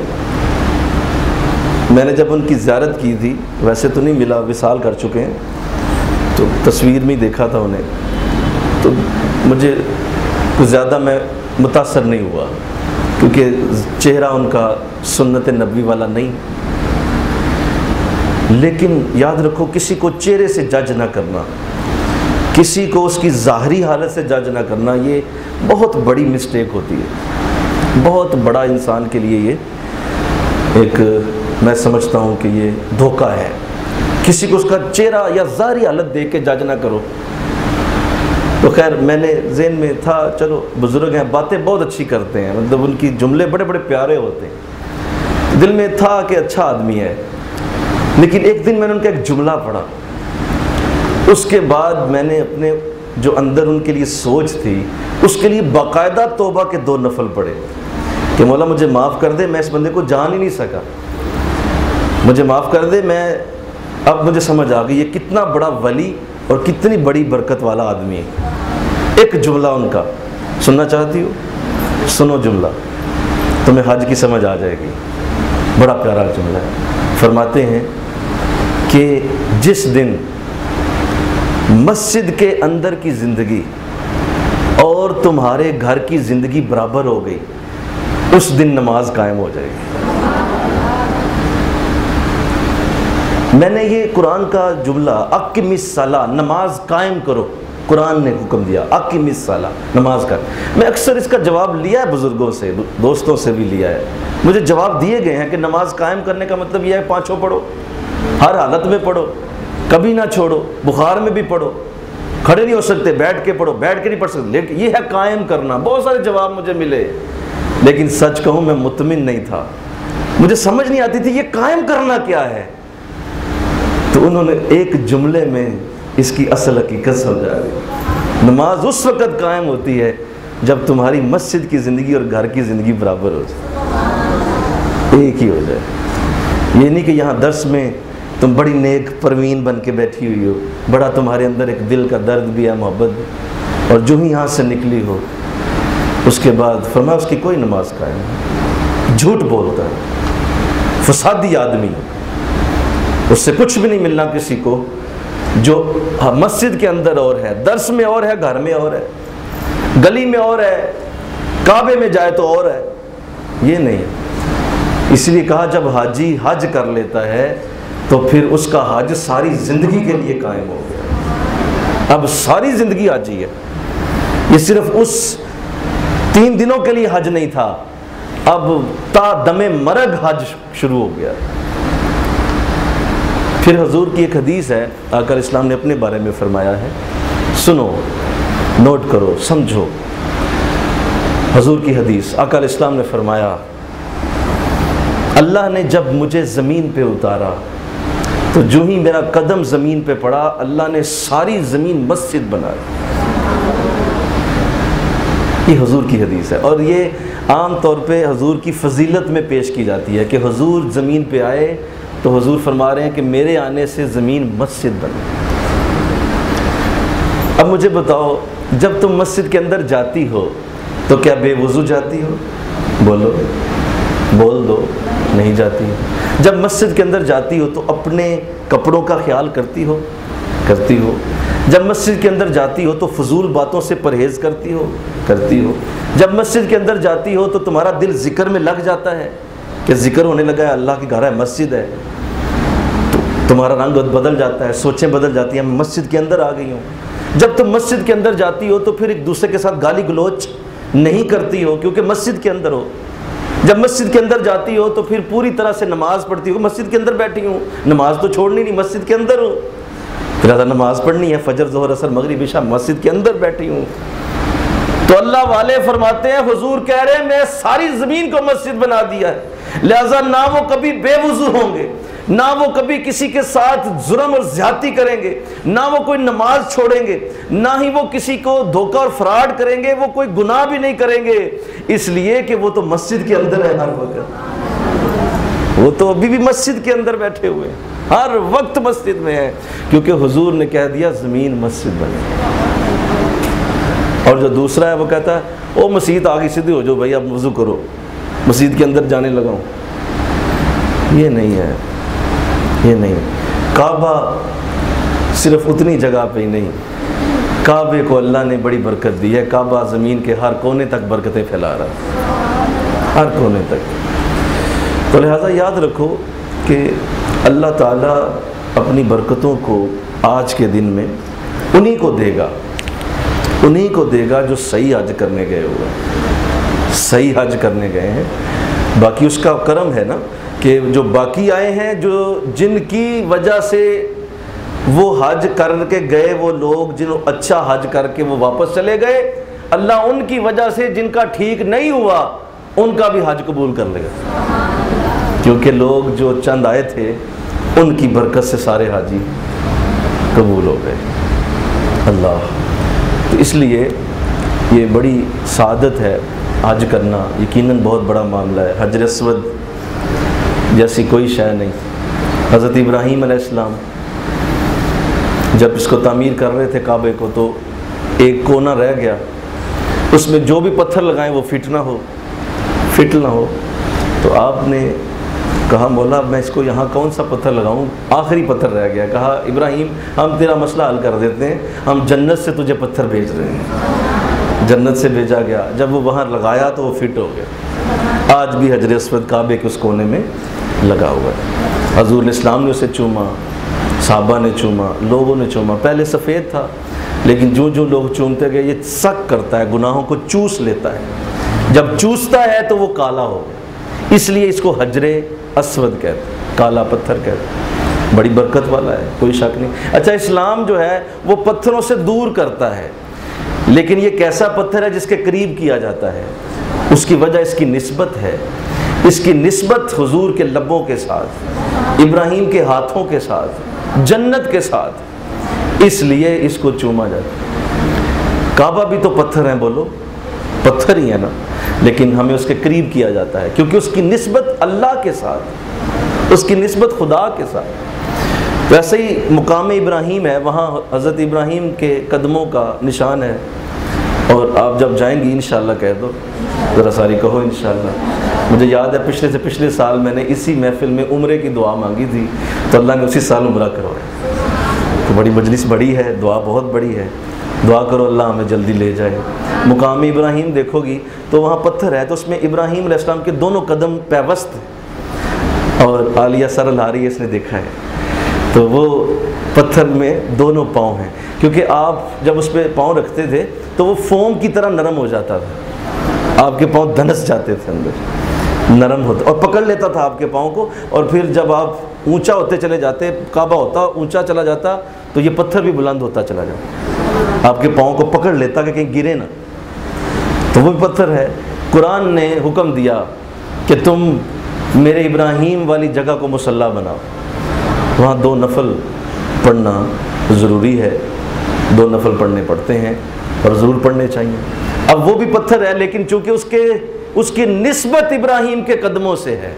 میں نے جب ان کی زیارت کی تھی، ویسے تو نہیں ملا، وصال کر چکے ہیں، تو تصویر میں دیکھا تھا انہیں، تو مجھے کچھ زیادہ میں متاثر نہیں ہوا، کیونکہ چہرہ ان کا سنت نبوی والا نہیں. لیکن یاد رکھو کسی کو چہرے سے جج نہ کرنا، کسی کو اس کی ظاہری حالت سے جج نہ کرنا، یہ بہت بڑی مسٹیک ہوتی ہے. بہت بڑا انسان کے لیے یہ ایک، میں سمجھتا ہوں کہ یہ دھوکہ ہے. کسی کو اس کا چہرہ یا ظاہری حالت دیکھ کے جج نہ کرو. تو خیر میں نے ذہن میں تھا چلو بزرگ ہیں، باتیں بہت اچھی کرتے ہیں، مطلب ان کی جملے بڑے بڑے پیارے ہوتے ہیں. دل میں تھا کہ اچھا آدمی ہے. لیکن ایک دن میں نے ان کا ایک جملہ پڑھا، اس کے بعد میں نے اپنے جو اندر ان کے لیے سوچ تھی اس کے لیے باقاعدہ توبہ کے 2 نفل پڑھے کہ مولا مجھے معاف کر دے، میں اس بندے کو جان ہی نہیں سکا، مجھے معاف کر دے. میں اب مجھے سمجھ آ گئی یہ کتنا بڑا ولی اور کتنی بڑی برکت والا آدمی ہے. ایک جملہ ان کا سننا چاہتی ہو؟ سنو جملہ، تمہیں حج کی سمجھ آ جائے گی. بڑا پیارا جملہ ہے. فرماتے ہیں کہ جس دن مسجد کے اندر کی زندگی اور تمہارے گھر کی زندگی برابر ہو گئی، اس دن نماز قائم ہو جائے گی. میں نے یہ قرآن کا جملہ اقم الصلاۃ، نماز قائم کرو، قرآن نے حکم دیا اقم الصلاۃ، نماز کا. میں اکثر اس کا جواب لیا ہے بزرگوں سے، دوستوں سے بھی لیا ہے. مجھے جواب دیے گئے ہیں کہ نماز قائم کرنے کا مطلب یہ ہے پانچوں پڑھو، ہر حالت میں پڑھو، کبھی نہ چھوڑو، بخار میں بھی پڑھو، کھڑے نہیں ہو سکتے بیٹھ کے پڑھو، بیٹھ کے نہیں پڑھ سکتے، لیکن یہ ہے قائم کرنا. بہت سارے جواب مجھے ملے، لیکن سچ کہوں میں مطمئن نہیں تھا، مجھے سمجھ نہیں آتی تھی یہ قائم کرنا کیا ہے. تو انہوں نے ایک جملے میں اس کی اصل حقیقت سمجھا دی. نماز اس وقت قائم ہوتی ہے جب تمہاری مسجد کی زندگی اور گھر کی زندگی برابر ہو جائے، ایک ہی ہو جائے. یہ نہیں کہ یہاں درس میں تم بڑی نیک پروین بن کے بیٹھی ہوئی ہو، بڑا تمہارے اندر ایک دل کا درد بھی ہے، محبت بھی، اور جو ہی یہاں سے نکلی ہو اس کے بعد فرمایا اس کی کوئی نماز قائم نہیں، جھوٹ بولتا ہے، فسادی آدمی، اس سے کچھ بھی نہیں ملنا کسی کو. جو مسجد کے اندر اور ہے، درس میں اور ہے، گھر میں اور ہے، گلی میں اور ہے، کعبے میں جائے تو اور ہے، یہ نہیں. اس لیے کہا جب حاجی حج کر لیتا ہے تو پھر اس کا حج ساری زندگی کے لیے قائم ہو گیا. اب ساری زندگی حاجی ہے. یہ صرف اس 3 دنوں کے لیے حج نہیں تھا، اب تا دم مرگ حج شروع ہو گیا. پھر حضور کی ایک حدیث ہے، آقا علیہ السلام نے اپنے بارے میں فرمایا ہے، سنو، نوٹ کرو، سمجھو. حضور کی حدیث، آقا علیہ السلام نے فرمایا اللہ نے جب مجھے زمین پہ اتارا تو جو ہی میرا قدم زمین پہ پڑا اللہ نے ساری زمین مسجد بنا دی. یہ حضور کی حدیث ہے، اور یہ عام طور پہ حضور کی فضیلت میں پیش کی جاتی ہے کہ حضور زمین پہ آئے تو حضور فرما رہے ہیں کہ میرے آنے سے زمین مسجد بنی. اب مجھے بتاؤ، جب تم مسجد کے اندر جاتی ہو تو کیا بے وضو جاتی ہو؟ بولو، بول دو. نہیں جاتی. جب مسجد کے اندر جاتی ہو تو اپنے کپڑوں کا خیال کرتی ہو؟ کرتی ہو. جب مسجد کے اندر جاتی ہو تو فضول باتوں سے پرہیز کرتی ہو؟ کرتی ہو. جب مسجد کے اندر جاتی ہو تو تمہارا دل ذکر میں لگ جاتا ہے کہ ذکر ہونے لگا ہے، اللہ کی گھر ہے، مسجد ہے، تو تمہارا رنگ بدل جاتا ہے، سوچیں بدل جاتی ہیں، میں مسجد کے اندر آ گئی ہوں. جب تم مسجد کے اندر جاتی ہو تو پھر ایک دوسرے کے ساتھ گالی گلوچ نہیں کرتی ہو کیونکہ مسجد کے اندر ہو. جب مسجد کے اندر جاتی ہو تو پھر پوری طرح سے نماز پڑھتی ہو. مسجد کے اندر بیٹھی ہوں، نماز تو چھوڑنی نہیں، مسجد کے اندر ہوں، لہٰذا نماز پڑھنی ہے، فجر ظہر عصر مغرب عشاء، مسجد کے اندر بیٹھی ہوں. تو اللہ والے فرماتے ہیں، حضور کہہ رہے ہیں میں ساری زمین کو مسجد بنا دیا ہے، لہذا نہ وہ کبھی بے وضو ہوں گے، نہ وہ کبھی کسی کے ساتھ ظلم اور زیادتی کریں گے، نہ وہ کوئی نماز چھوڑیں گے، نہ ہی وہ کسی کو دھوکہ اور فراڈ کریں گے، وہ کوئی گناہ بھی نہیں کریں گے، اس لیے کہ وہ تو مسجد کے اندر ہے ہر وقت. وہ تو ابھی بھی مسجد کے اندر بیٹھے ہوئے ہیں، ہر وقت مسجد میں ہے، کیونکہ حضور نے کہہ دیا زمین مسجد بنے. اور جو دوسرا ہے وہ کہتا ہے او مسجد آگے سیدھی ہو جو بھائی اب وضو کرو، مسجد کے اندر جانے لگا ہوں. یہ نہیں ہے، یہ نہیں. کعبہ صرف اتنی جگہ پہ ہی نہیں، کعبے کو اللہ نے بڑی برکت دی ہے. کعبہ زمین کے ہر کونے تک برکتیں پھیلا رہا ہے، ہر کونے تک. تو لہٰذا یاد رکھو کہ اللہ تعالیٰ اپنی برکتوں کو آج کے دن میں انہی کو دے گا، انہی کو دے گا جو صحیح حج کرنے گئے ہوئے ہیں، صحیح حج کرنے گئے ہیں. باقی اس کا کرم ہے نا کہ جو باقی آئے ہیں، جو جن کی وجہ سے وہ حج کر کے گئے، وہ لوگ جنہوں اچھا حج کر کے وہ واپس چلے گئے، اللہ ان کی وجہ سے جن کا ٹھیک نہیں ہوا ان کا بھی حج قبول کر لے گا، کیونکہ لوگ جو چند آئے تھے ان کی برکت سے سارے حاجی قبول ہو گئے. اللہ، تو اس لیے یہ بڑی سعادت ہے حج کرنا، یقیناً بہت بڑا معاملہ ہے. حجر اسود جیسی کوئی شے نہیں. حضرت ابراہیم علیہ السلام جب اس کو تعمیر کر رہے تھے کعبے کو تو ایک کونا رہ گیا، اس میں جو بھی پتھر لگائیں وہ فٹ نہ ہو. تو آپ نے کہا مولا میں اس کو یہاں کون سا پتھر لگاؤں، آخری پتھر رہ گیا. کہا ابراہیم ہم تیرا مسئلہ حل کر دیتے ہیں، ہم جنت سے تجھے پتھر بھیج رہے ہیں. جنت سے بھیجا گیا، جب وہ وہاں لگایا تو وہ فٹ ہو گیا. آج بھی حجر اسود کعبے کے اس کونے میں لگا ہوا ہے. حضور اسلام نے اسے چوما، صحابہ نے چوما، لوگوں نے چوما. پہلے سفید تھا لیکن جو جو لوگ چومتے گئے یہ سک کرتا ہے، گناہوں کو چوس لیتا ہے. جب چوستا ہے تو وہ کالا ہو گیا، اس لیے اس کو حجر اسود کہتے ہیں، کالا پتھر کہتے ہیں. بڑی برکت والا ہے، کوئی شک نہیں. اچھا، اسلام جو ہے وہ پتھروں سے دور کرتا ہے، لیکن یہ کیسا پتھر ہے جس کے قریب کیا جاتا ہے؟ اس کی وجہ اس کی نسبت ہے. اس کی نسبت حضور کے لبوں کے ساتھ، ابراہیم کے ہاتھوں کے ساتھ، جنت کے ساتھ، اس لیے اس کو چوما جاتا ہے. کعبہ بھی تو پتھر ہیں، بولو پتھر ہی ہے نا، لیکن ہمیں اس کے قریب کیا جاتا ہے کیونکہ اس کی نسبت اللہ کے ساتھ، اس کی نسبت خدا کے ساتھ. ویسے ہی مقام ابراہیم ہے، وہاں حضرت ابراہیم کے قدموں کا نشان ہے. اور آپ جب جائیں گی انشاءاللہ کہہ دو، ذرا ساری کہو انشاءاللہ. مجھے یاد ہے پچھلے سے پچھلے سال میں نے اسی محفل میں عمرے کی دعا مانگی تھی تو اللہ نے اسی سال عمرہ کروایا. تو بڑی مجلس بڑی ہے، دعا بہت بڑی ہے. دعا کرو اللہ ہمیں جلدی لے جائے. مقام ابراہیم دیکھو گی تو وہاں پتھر ہے، تو اس میں ابراہیم علیہ السلام کے دونوں قدم پیوست ہیں، اور عالیہ سر الہاری اس نے دیکھا ہے. تو وہ پتھر میں دونوں پاؤں ہیں، کیونکہ آپ جب اس پہ پاؤں رکھتے تھے تو وہ فوم کی طرح نرم ہو جاتا تھا، آپ کے پاؤں دھنس جاتے تھے اندر، نرم ہوتا اور پکڑ لیتا تھا آپ کے پاؤں کو. اور پھر جب آپ اونچا ہوتے چلے جاتے، کعبہ ہوتا اونچا چلا جاتا تو یہ پتھر بھی بلند ہوتا چلا جاتا، آپ کے پاؤں کو پکڑ لیتا کہ کہیں گرے نہ. تو وہ پتھر ہے. قرآن نے حکم دیا کہ تم میرے ابراہیم والی جگہ کو مصلی بناؤ. وہاں 2 نفل پڑھنا ضروری ہے، 2 نفل پڑھنے پڑتے ہیں اور ضرور پڑھنے چاہیے. اب وہ بھی پتھر ہے لیکن چونکہ اس کی نسبت ابراہیم کے قدموں سے ہے،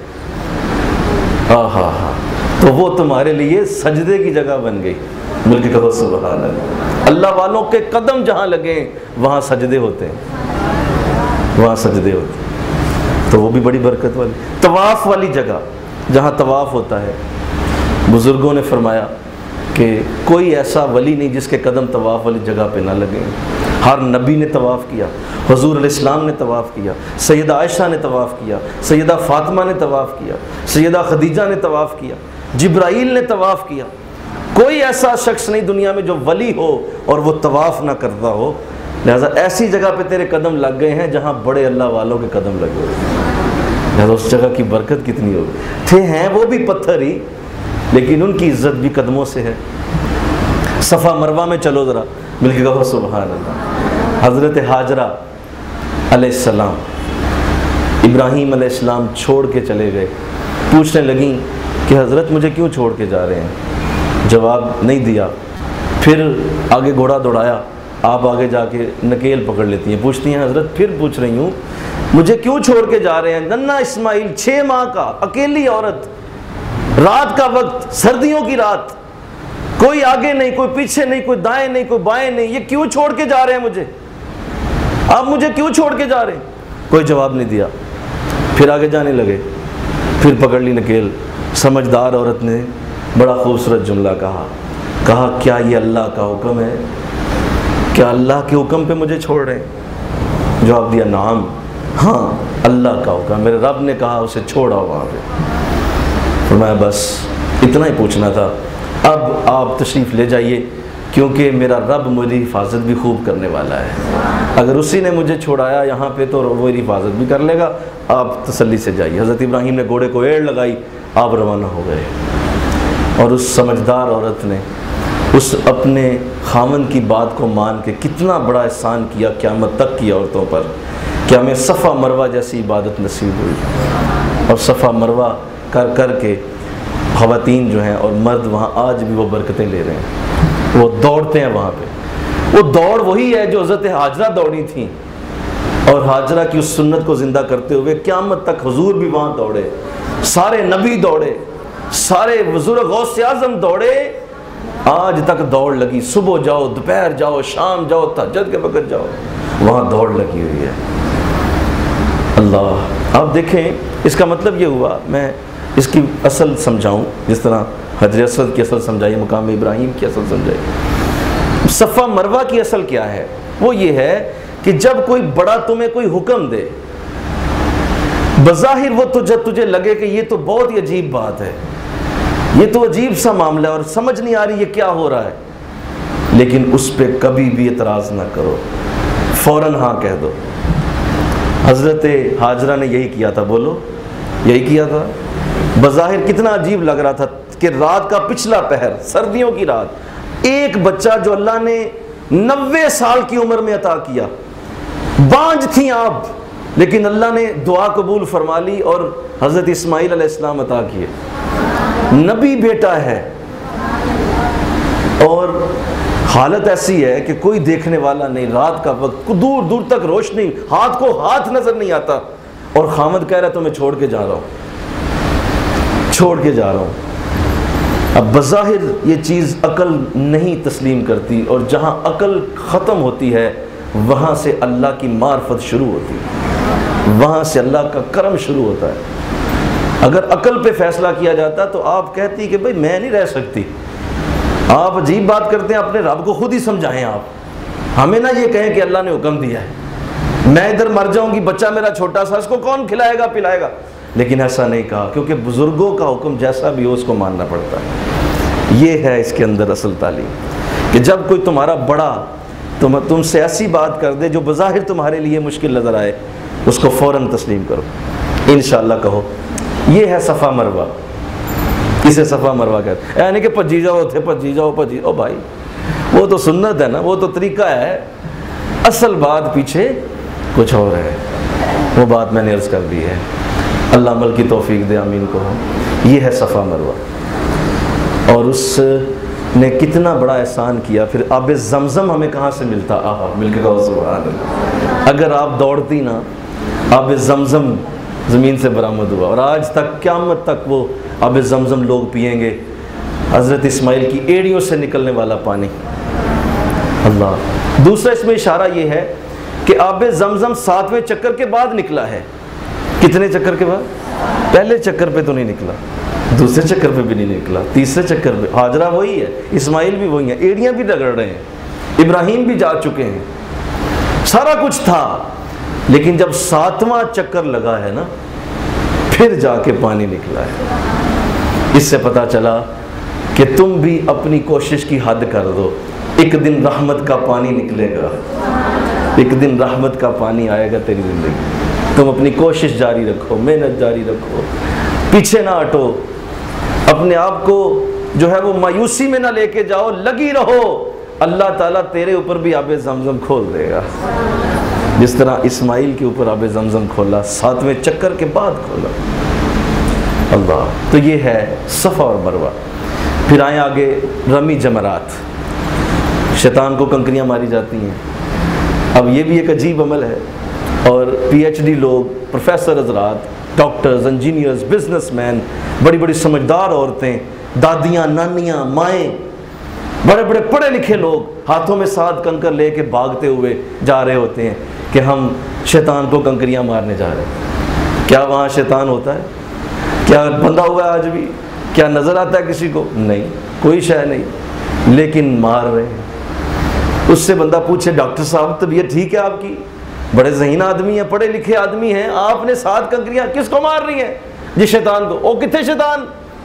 تو وہ تمہارے لیے سجدے کی جگہ بن گئی. مل کے کہو سبحان اللہ. اللہ والوں کے قدم جہاں لگیں وہاں سجدے ہوتے ہیں، وہاں سجدے ہوتے ہیں. تو وہ بھی بڑی برکت والی. طواف والی جگہ جہاں طواف ہوتا ہے، بزرگوں نے فرمایا کہ کوئی ایسا ولی نہیں جس کے قدم طواف والی جگہ پہ نہ لگیں. ہر نبی نے طواف کیا، حضور علیہ السلام نے طواف کیا، سیدہ عائشہ نے طواف کیا، سیدہ فاطمہ نے طواف کیا، سیدہ خدیجہ نے طواف کیا، جبرائیل نے طواف کیا. کوئی ایسا شخص نہیں دنیا میں جو ولی ہو اور وہ طواف نہ کرتا ہو. لہذا ایسی جگہ پہ تیرے قدم لگ گئے ہیں جہاں بڑے اللہ والوں کے قدم لگے ہوئے، لہذا اس جگہ کی برکت کتنی ہوگی. ہیں وہ بھی پتھر ہی لیکن ان کی عزت بھی قدموں سے ہے. صفا مروہ میں چلو ذرا مل کے کہو سبحان اللہ. حضرت حاجرہ علیہ السلام ابراہیم علیہ السلام چھوڑ کے چلے گئے. پوچھنے لگیں کہ حضرت مجھے کیوں چھوڑ کے جا رہے ہیں؟ جواب نہیں دیا. پھر آگے گھوڑا دوڑایا، آپ آگے جا کے نکیل پکڑ لیتی ہیں. پوچھتی ہیں حضرت پھر پوچھ رہی ہوں مجھے کیوں چھوڑ کے جا رہے ہیں؟ ننھا اسماعیل 6 ماہ کا، اکیلی عورت، رات کا وقت، سردیوں کی رات، کوئی آگے نہیں، کوئی پیچھے نہیں، کوئی دائیں نہیں، کوئی بائیں نہیں، یہ کیوں چھوڑ کے جا رہے ہیں مجھے؟ آپ مجھے کیوں چھوڑ کے جا رہے ہیں؟ کوئی جواب نہیں دیا. پھر آگے جانے لگے، پھر پکڑ لی نکیل. سمجھدار عورت نے بڑا خوبصورت جملہ کہا کیا یہ اللہ کا حکم ہے؟ کیا اللہ کے حکم پہ مجھے چھوڑ رہے ہیں؟ جواب دیا نعم، ہاں اللہ کا حکم، میرے رب نے کہا اسے چھوڑا وہاں پہ. فرمایا بس اتنا ہی پوچھنا تھا، اب آپ تشریف لے جائیے کیونکہ میرا رب میری حفاظت بھی خوب کرنے والا ہے. اگر اسی نے مجھے چھوڑایا یہاں پہ تو وہ میری حفاظت بھی کر لے گا، آپ تسلی سے جائیے. حضرت ابراہیم نے گھوڑے کو ایڑ لگائی، آپ روانہ ہو گئے. اور اس سمجھدار عورت نے اس اپنے خاوند کی بات کو مان کے کتنا بڑا احسان کیا قیامت تک کی عورتوں پر کہ ہمیں صفا مروہ جیسی عبادت نصیب ہوئی. اور صفا مروہ کر کر کے خواتین جو ہیں اور مرد وہاں آج بھی وہ برکتیں لے رہے ہیں، وہ دوڑتے ہیں وہاں پہ. وہ دوڑ وہی ہے جو حضرت حاجرہ دوڑی تھیں، اور حاجرہ کی اس سنت کو زندہ کرتے ہوئے قیامت تک حضور بھی وہاں دوڑے، سارے نبی دوڑے، سارے بزرگ غوث اعظم دوڑے، آج تک دوڑ لگی. صبح جاؤ، دوپہر جاؤ، شام جاؤ، تہجد کے وقت جاؤ، وہاں دوڑ لگی ہوئی ہے. اللہ، آپ دیکھیں اس کا مطلب یہ ہوا، میں اس کی اصل سمجھاؤں جس طرح حجر اسود کی اصل سمجھائی، مقام ابراہیم کی اصل سمجھائی. صفا مروہ کی اصل کیا ہے؟ وہ یہ ہے کہ جب کوئی بڑا تمہیں کوئی حکم دے، بظاہر وہ تجھے لگے کہ یہ تو بہت ہی عجیب بات ہے، یہ تو عجیب سا معاملہ ہے اور سمجھ نہیں آ رہی یہ کیا ہو رہا ہے، لیکن اس پہ کبھی بھی اعتراض نہ کرو، فوراً ہاں کہہ دو۔ حضرت ہاجرہ نے یہی کیا تھا، بولو یہی کیا تھا۔ بظاہر کتنا عجیب لگ رہا تھا کہ رات کا پچھلا پہر، سردیوں کی رات، ایک بچہ جو اللہ نے 90 سال کی عمر میں عطا کیا، بانجھ تھیں آپ، لیکن اللہ نے دعا قبول فرما لی اور حضرت اسماعیل علیہ السلام عطا کیے، نبی بیٹا ہے، اور حالت ایسی ہے کہ کوئی دیکھنے والا نہیں، رات کا وقت، دور دور تک روشنی، ہاتھ کو ہاتھ نظر نہیں آتا، اور خامد کہہ رہا ہے تو میں چھوڑ کے جا رہا ہوں، چھوڑ کے جا رہا ہوں۔ اب بظاہر یہ چیز عقل نہیں تسلیم کرتی، اور جہاں عقل ختم ہوتی ہے وہاں سے اللہ کی معرفت شروع ہوتی ہے، وہاں سے اللہ کا کرم شروع ہوتا ہے۔ اگر عقل پہ فیصلہ کیا جاتا تو آپ کہتی کہ بھئی میں نہیں رہ سکتی، آپ عجیب بات کرتے ہیں، اپنے رب کو خود ہی سمجھائیں، آپ ہمیں نہ یہ کہیں کہ اللہ نے حکم دیا ہے، میں ادھر مر جاؤں گی، بچہ میرا چھوٹا سا، اس کو کون کھلائے گا پلائے گا؟ لیکن ایسا نہیں کہا، کیونکہ بزرگوں کا حکم جیسا بھی ہو اس کو ماننا پڑتا ہے۔ یہ ہے اس کے اندر اصل تعلیم، کہ جب کوئی تمہارا بڑا تم سے ایسی بات کر دے جو بظاہر تمہارے لیے مشکل نظر آئے، اس کو فوراً تسلیم کرو، انشاءاللہ کہو۔ یہ ہے صفا مروہ، اسے صفا مروہ کہتے ہیں، یعنی کہ پجی جاؤ تھے، پجی جاؤ، پجی او بھائی، وہ تو سنت ہے نا، وہ تو طریقہ ہے، اصل بات پیچھے کچھ اور ہے، وہ بات میں نے عرض کر دی ہے۔ اللہ عمل کی توفیق دے، آمین کو۔ یہ ہے صفا مروہ، اور اس نے کتنا بڑا احسان کیا۔ پھر آب زمزم ہمیں کہاں سے ملتا؟ آہا، مل کے کہو سبحان اللہ۔ اگر آپ دوڑتی نا، آب زمزم زمین سے برآمد ہوا، اور آج تک قیامت تک وہ آب زمزم لوگ پئیں گے، حضرت اسماعیل کی ایڑیوں سے نکلنے والا پانی۔ اللہ۔ دوسرا اس میں اشارہ یہ ہے کہ آب زمزم 7ویں چکر کے بعد نکلا ہے۔ کتنے چکر کے بعد؟ پہلے چکر پہ تو نہیں نکلا، دوسرے چکر پہ بھی نہیں نکلا، تیسرے چکر پہ۔ ہاجرہ وہی ہے، اسماعیل بھی وہی ہیں، ایڑیاں بھی رگڑ رہے ہیں، ابراہیم بھی جا چکے ہیں، سارا کچھ تھا، لیکن جب 7واں چکر لگا ہے نا، پھر جا کے پانی نکلا ہے۔ اس سے پتہ چلا کہ تم بھی اپنی کوشش کی حد کر دو، ایک دن رحمت کا پانی نکلے گا، ایک دن رحمت کا پانی آئے گا تیری زندگی۔ تم اپنی کوشش جاری رکھو، محنت جاری رکھو، پیچھے نہ ہٹو، اپنے آپ کو جو ہے وہ مایوسی میں نہ لے کے جاؤ، لگی رہو، اللہ تعالیٰ تیرے اوپر بھی آب زمزم کھول دے گا، جس طرح اسماعیل کے اوپر آب زمزم کھولا، 7ویں چکر کے بعد کھولا۔ اللہ۔ تو یہ ہے صفا اور مروہ۔ پھر آئیں آگے، رمی جمرات، شیطان کو کنکریاں ماری جاتی ہیں۔ اب یہ بھی ایک عجیب عمل ہے، اور پی ایچ ڈی لوگ، پروفیسر حضرات، ڈاکٹرز، انجینئرز، بزنس مین، بڑی بڑی سمجھدار عورتیں، دادیاں، نانیاں، مائیں، بڑے بڑے پڑھے لکھے لوگ ہاتھوں میں 7 کنکر لے کے بھاگتے ہوئے جا رہے ہوتے ہیں کہ ہم شیطان کو کنکریاں مارنے جا رہے ہیں۔ کیا وہاں شیطان ہوتا ہے؟ کیا بندہ ہوا ہے آج بھی؟ کیا نظر آتا ہے کسی کو؟ نہیں، کوئی شے نہیں، لیکن مار رہے ہیں۔ اس سے بندہ پوچھے، ڈاکٹر صاحب طبیعت ٹھیک ہے آپ کی؟ بڑے ذہین آدمی ہیں، پڑھے لکھے آدمی ہیں، آپ نے 7 کنکریاں کس کو مار رہی ہیں؟ جس شیطان کو۔ او کتنے شیطان؟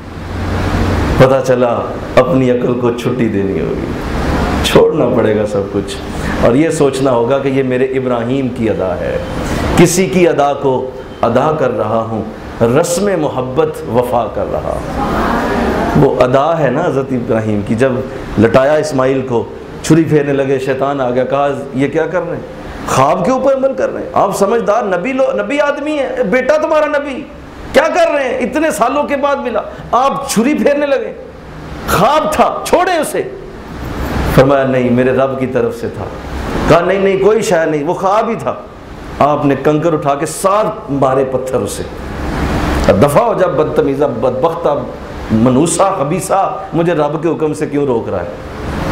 پتہ چلا اپنی عقل کو چھٹی دینی ہوگی، چھوڑنا پڑے گا سب کچھ، اور یہ سوچنا ہوگا کہ یہ میرے ابراہیم کی ادا ہے، کسی کی ادا کو ادا کر رہا ہوں، رسم محبت وفا کر رہا ہوں۔ وہ ادا ہے نا حضرت ابراہیم کی، جب لٹایا اسماعیل کو، چھری پھیرنے لگے، شیطان آ گیا، کہا یہ کیا کر رہے ہیں؟ خواب کے اوپر عمل کر رہے ہیں، آپ سمجھدار نبی آدمی ہیں، بیٹا تمہارا نبی، کیا کر رہے ہیں؟ اتنے سالوں کے بعد ملا، آپ چھری پھیرنے لگے، خواب تھا، چھوڑیں اسے۔ فرمایا نہیں، میرے رب کی طرف سے تھا۔ کہا نہیں نہیں، کوئی شے نہیں، وہ خواب ہی تھا۔ آپ نے کنکر اٹھا کے 7 مارے پتھر اسے، دفع ہو جا بدتمیزہ، بدبختہ، منوسا، خبیثہ، مجھے رب کے حکم سے کیوں روک رہا ہے؟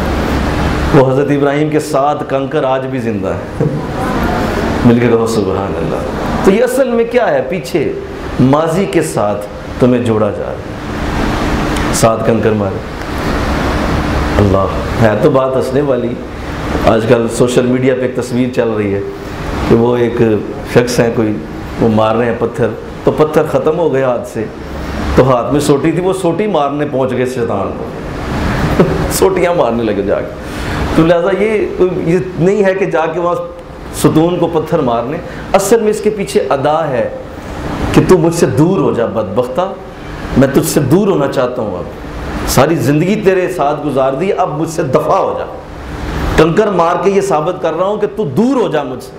وہ حضرت ابراہیم کے 7 کنکر آج بھی زندہ ہیں، مل کے کہو سبحان اللہ۔ تو یہ اصل میں کیا ہے؟ پیچھے ماضی کے ساتھ تمہیں جوڑا جا رہا ہے، 7 کنکر مارے۔ اللہ، ہے تو بات ہنسنے والی۔ آج کل سوشل میڈیا پہ ایک تصویر چل رہی ہے کہ وہ ایک شخص ہیں، کوئی وہ مار رہے ہیں پتھر، تو پتھر ختم ہو گئے ہاتھ سے، تو ہاتھ میں سوٹی تھی، وہ سوٹی مارنے پہنچ گئے شیطان کو سوٹیاں مارنے لگے جا کے. تو لہٰذا یہ نہیں ہے کہ جا کے وہاں ستون کو پتھر مارنے، اصل میں اس کے پیچھے ادا ہے کہ تو مجھ سے دور ہو جا بدبختہ، میں تجھ سے دور ہونا چاہتا ہوں، اب ساری زندگی تیرے ساتھ گزار دی، اب مجھ سے دفع ہو جا. کنکر مار کے یہ ثابت کر رہا ہوں کہ تو دور ہو جا مجھ سے.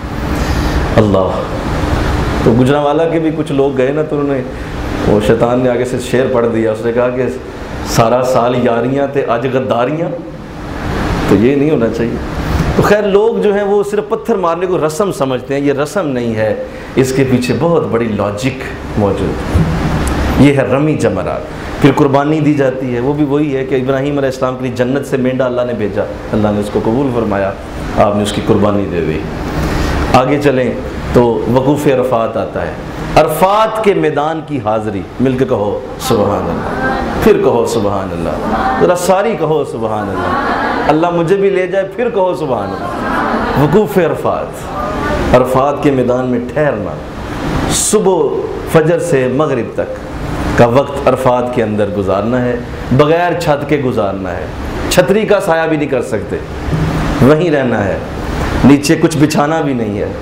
اللہ. تو گجرانوالا کے بھی کچھ لوگ گئے نا، تو انہوں نے، وہ شیطان نے آگے سے شعر پڑھ دیا، اس نے کہا کہ سارا سال یاریاں تے اج غداریاں. تو یہ نہیں ہونا چاہیے. تو خیر لوگ جو ہیں وہ صرف پتھر مارنے کو رسم سمجھتے ہیں، یہ رسم نہیں ہے، اس کے پیچھے بہت بڑی لاجک موجود ہے. یہ ہے رمی جمرات. پھر قربانی دی جاتی ہے، وہ بھی وہی ہے کہ ابراہیم علیہ السلام کے لیے جنت سے مینڈا اللہ نے بھیجا، اللہ نے اس کو قبول فرمایا، آپ نے اس کی قربانی دے دی. آگے چلیں تو وقوف عرفات آتا ہے. عرفات کے میدان کی حاضری، مل کے کہو سبحان اللہ، پھر کہو سبحان اللہ، ذرا ساری کہو سبحان اللہ، اللہ مجھے بھی لے جائے، پھر کہو سبحان اللہ. وقوف عرفات، عرفات کے میدان میں ٹھہرنا، صبح فجر سے مغرب تک کا وقت عرفات کے اندر گزارنا ہے، بغیر چھت کے گزارنا ہے، چھتری کا سایہ بھی نہیں کر سکتے، وہیں رہنا ہے، نیچے کچھ بچھانا بھی نہیں ہے.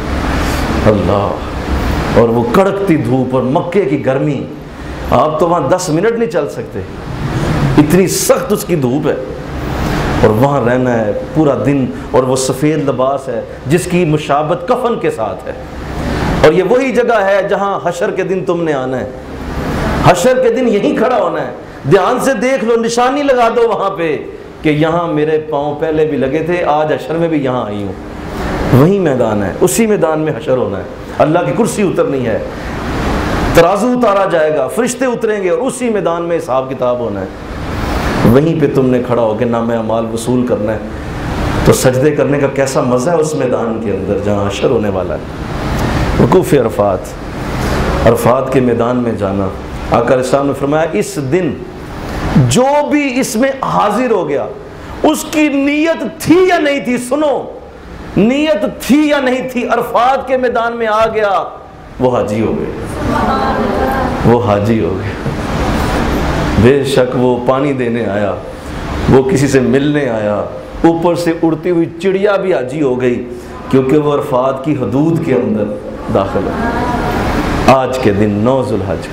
اللہ. اور وہ کڑکتی دھوپ اور مکے کی گرمی، آپ تو وہاں 10 منٹ نہیں چل سکتے، اتنی سخت اس کی دھوپ ہے، اور وہاں رہنا ہے پورا دن. اور وہ سفید لباس ہے جس کی مشابت کفن کے ساتھ ہے. اور یہ وہی جگہ ہے جہاں حشر کے دن تم نے آنا ہے، حشر کے دن یہیں کھڑا ہونا ہے. دھیان سے دیکھ لو، نشانی لگا دو وہاں پہ کہ یہاں میرے پاؤں پہلے بھی لگے تھے، آج حشر میں بھی یہاں آئی ہوں. وہی میدان ہے، اسی میدان میں حشر ہونا ہے. اللہ کی کرسی اترنی ہے، ترازو اتارا جائے گا، فرشتے اتریں گے، اور اسی میدان میں حساب کتاب ہونا ہے. وہیں پہ تم نے کھڑا ہو کے نام اعمال وصول کرنا ہے. تو سجدے کرنے کا کیسا مزہ ہے اس میدان کے اندر جہاں حشر ہونے والا ہے. وقوف عرفات، عرفات کے میدان میں جانا. آقا علیہ السلام نے فرمایا اس دن جو بھی اس میں حاضر ہو گیا، اس کی نیت تھی یا نہیں تھی، سنو، نیت تھی یا نہیں تھی، عرفات کے میدان میں آ گیا، وہ حاجی ہو گئے، وہ حاجی ہو گئے. بے شک وہ پانی دینے آیا، وہ کسی سے ملنے آیا، اوپر سے اڑتی ہوئی چڑیا بھی حاجی ہو گئی، کیونکہ وہ عرفات کی حدود کے اندر داخل ہے. آج کے دن 9 ذوالحج،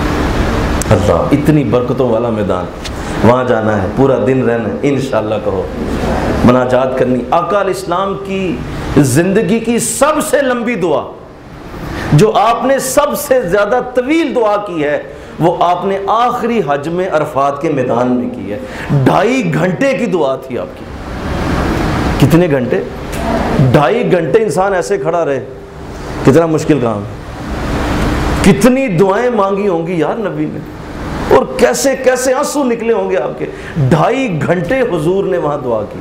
اللہ، اتنی برکتوں والا میدان، وہاں جانا ہے، پورا دن رہنا ہے، انشاءاللہ کہو، مناجات کرنی. آقا علیہ السلام کی زندگی کی سب سے لمبی دعا، جو آپ نے سب سے زیادہ طویل دعا کی ہے، وہ آپ نے آخری حج میں عرفات کے میدان میں کی ہے. 2.5 گھنٹے کی دعا تھی آپ کی. کتنے گھنٹے؟ 2.5 گھنٹے انسان ایسے کھڑا رہے، کتنا مشکل کام. کتنی دعائیں مانگی ہوں گی یار نبی نے، اور کیسے کیسے آنسو نکلے ہوں گے آپ کے. 2.5 گھنٹے حضور نے وہاں دعا کی.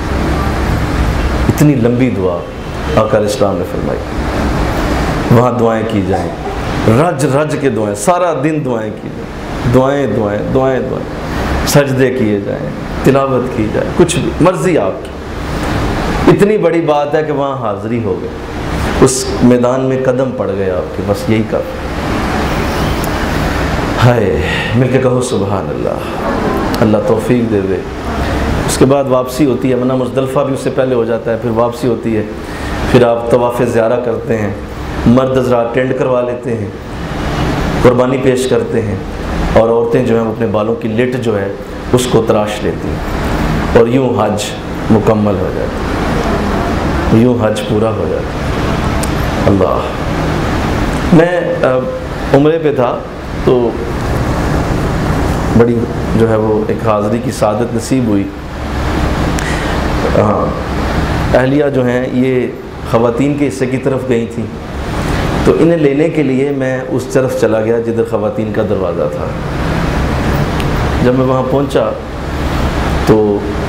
اتنی لمبی دعا آقا علیہ السلام نے فرمائی. وہاں دعائیں کی جائیں، رج رج کے دعائیں، سارا دن دعائیں کی جائیں، دعائیں دعائیں دعائیں دعائیں، سجدے کیے جائیں، تلاوت کی جائے، کچھ بھی مرضی آپ کی. اتنی بڑی بات ہے کہ وہاں حاضری ہو گئے، اس میدان میں قدم پڑ گئے آپ کے، بس یہی کر. ہائے، مل کے کہو سبحان اللہ، اللہ توفیق دے دے. اس کے بعد واپسی ہوتی ہے، ورنہ مزدلفہ بھی اس سے پہلے ہو جاتا ہے، پھر واپسی ہوتی ہے، پھر آپ طواف زیارہ کرتے ہیں، مرد حضرات ٹینڈ کروا لیتے ہیں، قربانی پیش کرتے ہیں، اور عورتیں جو ہیں وہ اپنے بالوں کی لٹ جو ہے اس کو تراش لیتی ہیں، اور یوں حج مکمل ہو جاتا ہے، یوں حج پورا ہو جاتا ہے. اللہ. میں عمرے پہ تھا تو بڑی جو ہے وہ ایک حاضری کی سعادت نصیب ہوئی. اہلیہ جو ہیں یہ خواتین کے حصے کی طرف گئی تھیں، تو انہیں لینے کے لیے میں اس طرف چلا گیا جدھر خواتین کا دروازہ تھا. جب میں وہاں پہنچا تو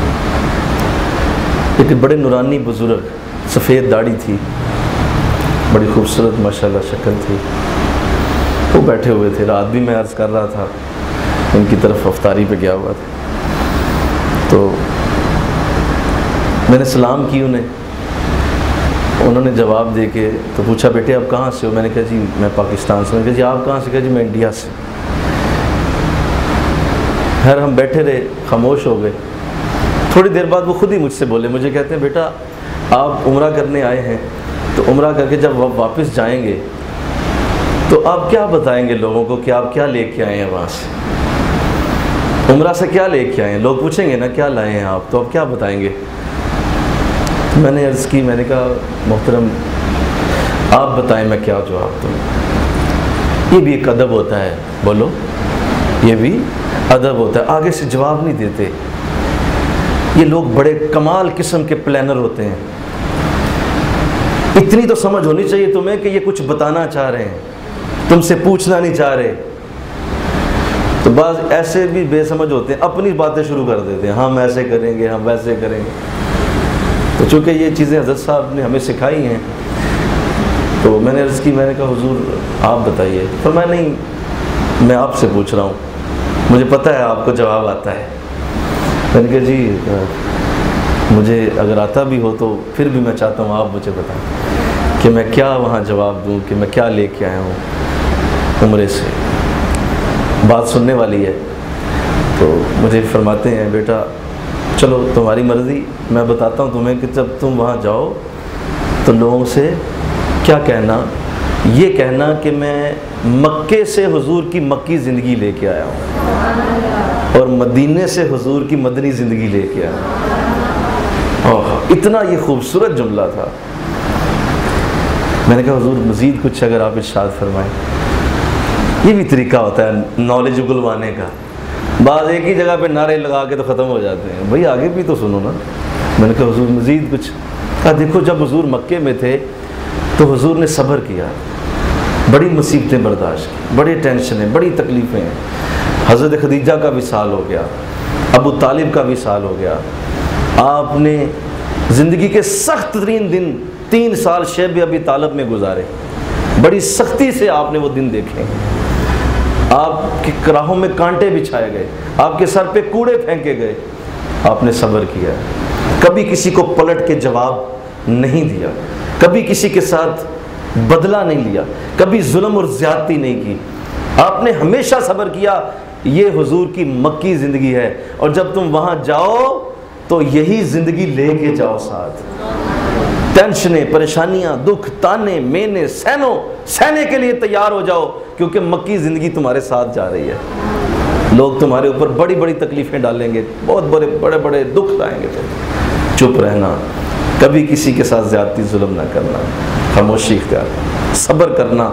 ایک بڑے نورانی بزرگ، سفید داڑھی تھی، بڑی خوبصورت ماشاءاللہ شکل تھی، وہ بیٹھے ہوئے تھے. رات بھی میں عرض کر رہا تھا، ان کی طرف افطاری پہ گیا ہوا تھا. تو میں نے سلام کی انہوں نے جواب دے کے تو پوچھا بیٹے آپ کہاں سے ہو؟ میں نے کہا جی میں پاکستان سے. میں نے کہا جی آپ کہاں سے؟ کہا جی میں انڈیا سے. خیر ہم بیٹھے رہے، خاموش ہو گئے۔ تھوڑی دیر بعد وہ خود ہی مجھ سے بولے، مجھے کہتے ہیں بیٹا آپ عمرہ کرنے آئے ہیں، تو عمرہ کر کے جب واپس جائیں گے تو آپ کیا بتائیں گے لوگوں کو کہ آپ کیا لے کے آئے ہیں وہاں سے، عمرہ سے کیا لے کے آئے ہیں؟ لوگ پوچھیں گے نا کیا لائے ہیں آپ، تو آپ کیا بتائیں گے؟ میں نے عرض کی، میں نے کہا محترم آپ بتائیں میں کیا جواب دوں۔ یہ بھی ایک ادب ہوتا ہے، بولو، یہ بھی ادب ہوتا ہے، آگے سے جواب نہیں دیتے۔ یہ لوگ بڑے کمال قسم کے پلانر ہوتے ہیں۔ اتنی تو سمجھ ہونی چاہیے تمہیں کہ یہ کچھ بتانا چاہ رہے ہیں، تم سے پوچھنا نہیں چاہ رہے۔ تو بعض ایسے بھی بے سمجھ ہوتے ہیں، اپنی باتیں شروع کر دیتے ہیں، ہم ایسے کریں گے، ہم ویسے کریں گے۔ تو چونکہ یہ چیزیں حضرت صاحب نے ہمیں سکھائی ہیں، تو میں نے عرض کی، میں نے کہا حضور آپ بتائیے۔ فرمایا نہیں میں آپ سے پوچھ رہا ہوں، مجھے پتہ ہے آپ کو جواب آتا ہے۔ میں نے کہا جی مجھے اگر آتا بھی ہو تو پھر بھی میں چاہتا ہوں آپ مجھے بتائیں کہ میں کیا وہاں جواب دوں، کہ میں کیا لے کے آیا ہوں عمرے سے۔ بات سننے والی ہے، تو مجھے فرماتے ہیں بیٹا چلو تمہاری مرضی، میں بتاتا ہوں تمہیں کہ جب تم وہاں جاؤ تو لوگوں سے کیا کہنا، یہ کہنا کہ میں مکے سے حضور کی مکی زندگی لے کے آیا ہوں اور مدینے سے حضور کی مدنی زندگی لے کے آیا ہوں۔ اتنا یہ خوبصورت جملہ تھا۔ میں نے کہا حضور مزید کچھ اگر آپ ارشاد فرمائیں۔ یہ بھی طریقہ ہوتا ہے نالج اگلوانے کا، بعض ایک ہی جگہ پہ نعرے لگا کے تو ختم ہو جاتے ہیں، بھئی آگے بھی تو سنو نا۔ میں نے کہا حضور مزید کچھ؟ کہا دیکھو جب حضور مکے میں تھے تو حضور نے صبر کیا، بڑی مصیبتیں برداشت کی، بڑی ٹینشنیں، بڑی تکلیفیں ہیں۔ حضرت خدیجہ کا وصال ہو گیا، ابو طالب کا وصال ہو گیا، آپ نے زندگی کے سخت ترین دن 3 سال شیب ابی طالب میں گزارے، بڑی سختی سے آپ نے وہ دن دیکھے، آپ کی راہوں میں کانٹے بچھائے گئے، آپ کے سر پہ کوڑے پھینکے گئے، آپ نے صبر کیا، کبھی کسی کو پلٹ کے جواب نہیں دیا، کبھی کسی کے ساتھ بدلہ نہیں لیا، کبھی ظلم اور زیادتی نہیں کی، آپ نے ہمیشہ صبر کیا۔ یہ حضور کی مکی زندگی ہے، اور جب تم وہاں جاؤ تو یہی زندگی لے کے جاؤ ساتھ۔ ٹینشنیں، پریشانیاں، دکھ، تانے، مینے، سہنے کے لیے تیار ہو جاؤ، کیونکہ مکی زندگی تمہارے ساتھ جا رہی ہے۔ لوگ تمہارے اوپر بڑی بڑی تکلیفیں ڈالیں گے، بہت بڑے بڑے دکھ لائیں گے، چپ رہنا، کبھی کسی کے ساتھ زیادتی ظلم نہ کرنا، خاموشی اختیار، صبر کرنا۔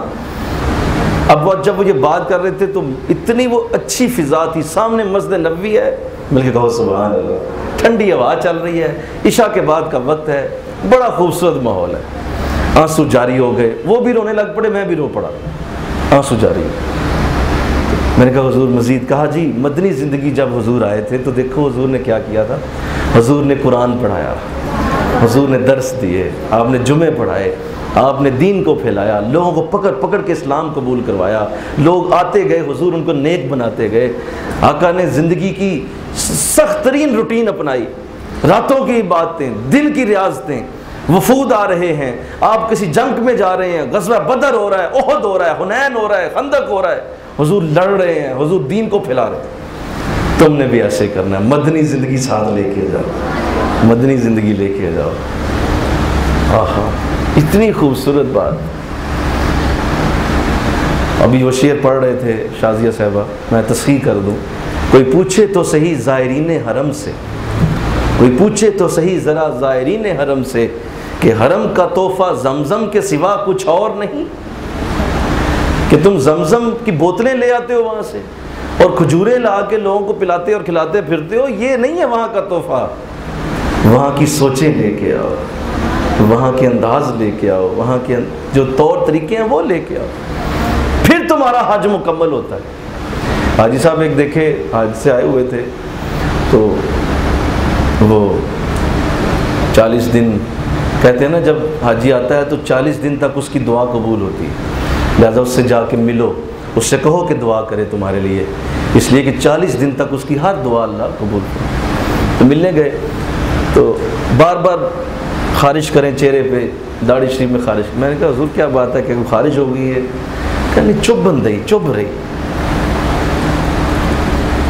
اب جب وہ یہ بات کر رہے تھے تو اتنی وہ اچھی فضا تھی، سامنے مسجد نبوی ہے، مل کے کہو سبحان اللہ، ٹھنڈی ہوا چل رہی ہے، عشاء کے بعد کا وقت ہے، بڑا خوبصورت ماحول ہے۔ آنسو جاری ہو گئے، وہ بھی رونے لگ پڑے، میں بھی رو پڑا، آنسو جاری۔ میں نے کہا حضور مزید؟ کہا جی مدنی زندگی جب حضور آئے تھے تو دیکھو حضور نے کیا کیا تھا، حضور نے قرآن پڑھایا، حضور نے درس دیے، آپ نے جمعے پڑھائے، آپ نے دین کو پھیلایا، لوگوں کو پکڑ پکڑ کے اسلام قبول کروایا، لوگ آتے گئے، حضور ان کو نیک بناتے گئے۔ آقا نے زندگی کی سخت ترین روٹین اپنائی، راتوں کی باتیں، دن کی ریاضتیں، وفود آ رہے ہیں، آپ کسی جنگ میں جا رہے ہیں، غزوہ بدر ہو رہا ہے، احد ہو رہا ہے، حنین ہو رہا ہے، خندق ہو رہا ہے، حضور لڑ رہے ہیں، حضور دین کو پھیلا رہے ہیں۔ تم نے بھی ایسے کرنا ہے، مدنی زندگی ساتھ لے کے جاؤ، مدنی زندگی لے کے جاؤ۔ آہا اتنی خوبصورت بات۔ ابھی وہ شعر پڑھ رہے تھے شازیہ صاحبہ، میں تصحیح کر دوں۔ کوئی پوچھے تو صحیح زائرین حرم سے، کوئی پوچھے تو صحیح ذرا زائرین حرم سے، کہ حرم کا تحفہ زمزم کے سوا کچھ اور نہیں، کہ تم زمزم کی بوتلیں لے آتے ہو وہاں سے اور کھجوریں لا کے لوگوں کو پلاتے اور کھلاتے پھرتے ہو، یہ نہیں ہے وہاں کا تحفہ۔ وہاں کی سوچیں لے کے آؤ، وہاں کے انداز لے کے آؤ، وہاں کے جو طور طریقے ہیں وہ لے کے آؤ، پھر تمہارا حج مکمل ہوتا ہے۔ حاجی صاحب ایک دیکھے حج سے آئے ہوئے تھے، تو وہ 40 دن کہتے ہیں نا، جب حاجی آتا ہے تو 40 دن تک اس کی دعا قبول ہوتی ہے، لہذا اس سے جا کے ملو، اس سے کہو کہ دعا کرے تمہارے لیے، اس لیے کہ 40 دن تک اس کی ہر دعا اللہ قبول کرے۔ تو ملنے گئے تو بار بار خارش کریں چہرے پہ، داڑھی شریف میں خارش۔ میں نے کہا حضور کیا بات ہے کہ خارش ہو گئی ہے؟ کہا نہیں، چپ بن رہی، چپ رہی،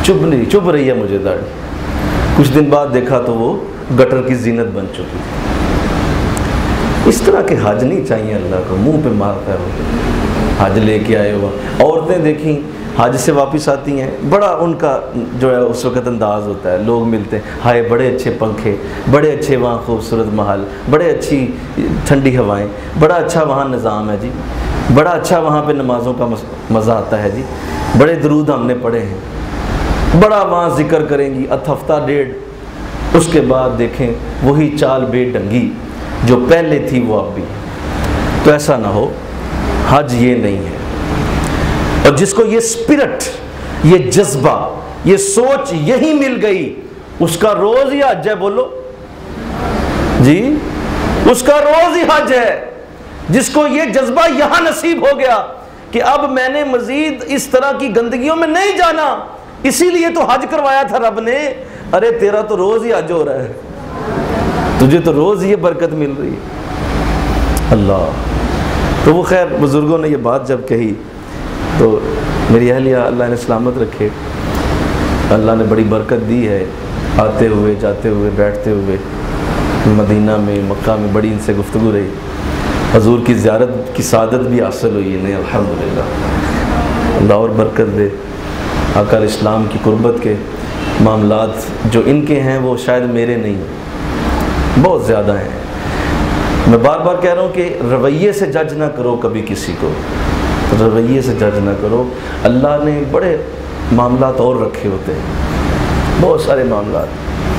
चुभ रही है मुझे दाढ़ी। कुछ दिन बाद देखा तो वो गटर की जीनत बन चुकी थी। इस तरह के हज नहीं चाहिए अल्लाह को, मुंह पे मारता है वो। हज लेके आए हो, औरतें देखी हज से वापस आती हैं, बड़ा उनका जो है उस वक़्त अंदाज़ होता है, लोग मिलते हैं, हाय बड़े अच्छे पंखे, बड़े अच्छे वहाँ खूबसूरत महल, बड़े अच्छी ठंडी हवाएं, बड़ा अच्छा वहाँ निज़ाम है जी, बड़ा अच्छा वहाँ पे नमाज़ों का मज़ा आता है जी, बड़े दरूद हमने पढ़े हैं, बड़ा वहाँ ज़िक्र करेंगी हफ्ता डेढ़। उसके बाद देखें वही चाल बेढंगी जो पहले थी वो अब भी है। तो ऐसा ना हो, हज ये नहीं है। और जिसको ये स्पिरिट, ये जज्बा, ये सोच यही मिल गई, उसका रोज ही हज है। बोलो जी, उसका रोज ही हज है। जिसको ये जज्बा यहां नसीब हो गया कि अब मैंने मजीद इस तरह की गंदगियों में नहीं जाना, इसीलिए तो हज करवाया था रब ने। अरे तेरा तो रोज ही हज हो रहा है, तुझे तो रोज ये बरकत मिल रही है। अल्लाह। तो वो खैर बुजुर्गों ने ये बात जब कही तो मेरी अहलिया अल्लाह ने सलामत रखे, अल्लाह ने बड़ी बरकत दी है। आते हुए जाते हुए बैठते हुए मदीना में मक्का में बड़ी इनसे गुफ्तगू रही, हजूर की ज़ियारत की सादत भी हासिल हुई है। नहीं अल्हम्दुलिल्लाह, अल्लाह और बरकत दे। आका इस्लाम की कुर्बत के मामलात जो इनके हैं वो शायद मेरे नहीं, बहुत ज़्यादा हैं। मैं बार बार कह रहा हूँ कि रवैये से जज ना करो कभी किसी को, रवैये से जज ना करो। अल्लाह ने बड़े मामलात और रखे होते हैं, बहुत सारे मामलात।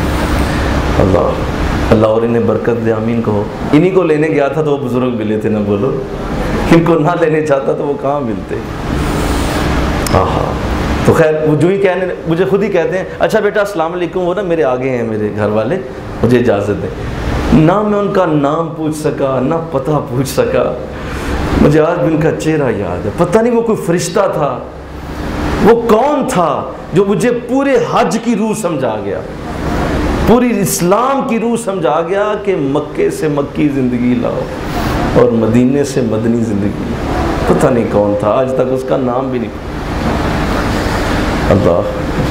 अल्लाह अल्लाह और इन्हें बरकत दे, आमीन कहो। इन्हीं को लेने गया था तो वो बुजुर्ग मिले थे ना, बोलो। इनको ना लेने चाहता तो वो कहाँ मिलते। हाँ। तो खैर वो जो ही कहने, मुझे खुद ही कहते हैं, अच्छा बेटा अस्सलाम वालेकुम, वो ना मेरे आगे हैं मेरे घर वाले, मुझे इजाज़त दें। ना मैं उनका नाम पूछ सका, ना पता पूछ सका, मुझे आज भी उनका चेहरा याद है। पता नहीं वो कोई फरिश्ता था, वो कौन था जो मुझे पूरे हज की रूह समझा गया, पूरी इस्लाम की रूह समझा गया कि मक्के से मक्की ज़िंदगी लाओ और मदीने से मदनी ज़िंदगी। पता नहीं कौन था, आज तक उसका नाम भी नहीं। अल्लाह।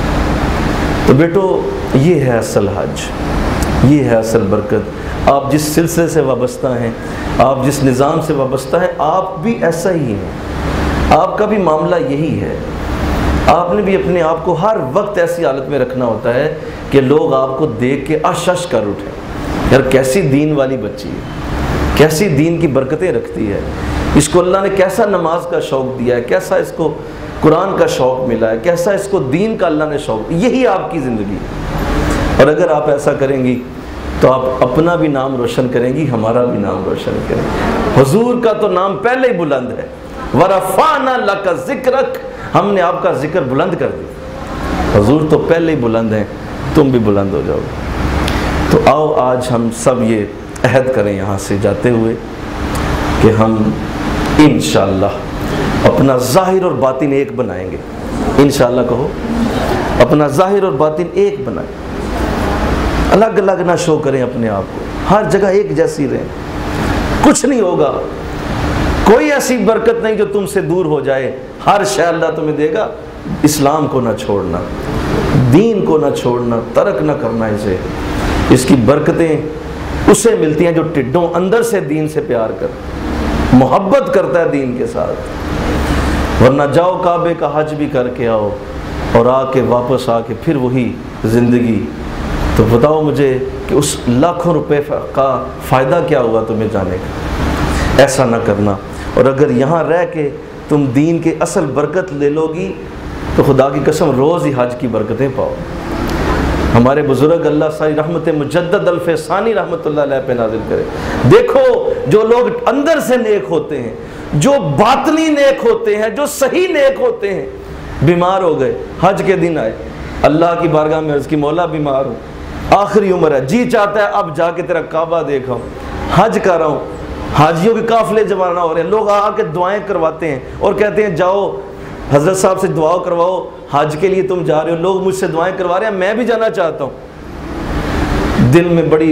तो बेटो ये है असल हज, ये है असल बरकत। आप जिस सिलसिले से वाबस्ता हैं, आप जिस निज़ाम से वाबस्ता हैं, आप भी ऐसा ही हैं। आपका भी मामला यही है। आपने भी अपने आप को हर वक्त ऐसी हालत में रखना होता है कि लोग आपको देख के आशश कर उठें, यार कैसी दीन वाली बच्ची है, कैसी दीन की बरकतें रखती है, इसको अल्लाह ने कैसा नमाज का शौक़ दिया है, कैसा इसको कुरान का शौक़ मिला है, कैसा इसको दीन का अल्लाह ने शौक़। यही आपकी ज़िंदगी। और अगर आप ऐसा करेंगी तो आप अपना भी नाम रोशन करेंगी, हमारा भी नाम रोशन करेंगे। हुजूर का तो नाम पहले ही बुलंद है, वरफ़अना लका ज़िक्रक, हमने आपका ज़िक्र बुलंद कर दिया। हुजूर तो पहले ही बुलंद हैं, तुम भी बुलंद हो जाओगे। तो आओ आज हम सब ये अहद करें यहाँ से जाते हुए कि हम इंशाअल्लाह अपना ज़ाहिर और बातिन एक बनाएंगे। इंशाअल्लाह कहो, अपना ज़ाहिर और बातिन एक बनाएं, अलग अलग ना शो करें अपने आप को, हर जगह एक जैसी रहें। कुछ नहीं होगा, कोई ऐसी बरकत नहीं जो तुमसे दूर हो जाए। हर शय अल्लाह तुम्हें देगा। इस्लाम को ना छोड़ना, दीन को ना छोड़ना, तर्क ना करना इसे। इसकी बरकतें उसे मिलती हैं जो टिड्डों अंदर से दीन से प्यार कर, मोहब्बत करता है दीन के साथ। वरना जाओ काबे का हज भी करके आओ और आके वापस आके फिर वही ज़िंदगी, तो बताओ मुझे कि उस लाखों रुपए का फ़ायदा क्या हुआ तुम्हें जाने का। ऐसा ना करना। और अगर यहाँ रह के तुम दीन के असल बरकत ले लोगी तो खुदा की कसम रोज़ ही हज की बरकतें पाओ। हमारे बुज़ुर्ग अल्लाह सारी रहमत मुजद्दद अल्फ़सानी रहमतुल्लाह अलैह पे नाज़िल करे। देखो जो लोग अंदर से नेक होते हैं, जो बातनी नेक होते हैं, जो सही नेक होते हैं, बीमार हो गए, हज के दिन आए, अल्लाह की बारगाह में अर्ज़ की, मौला बीमार हूँ, आखिरी उम्र है, जी चाहता है अब जाके तेरा काबा देखा, हज कर रहा हूँ। हाजियों के काफिले जमाना हो रहे हैं, लोग आके दुआएं करवाते हैं और कहते हैं जाओ हजरत साहब से दुआ करवाओ, हज के लिए तुम जा रहे हो। लोग मुझसे दुआएं करवा रहे हैं, मैं भी जाना चाहता हूँ। दिल में बड़ी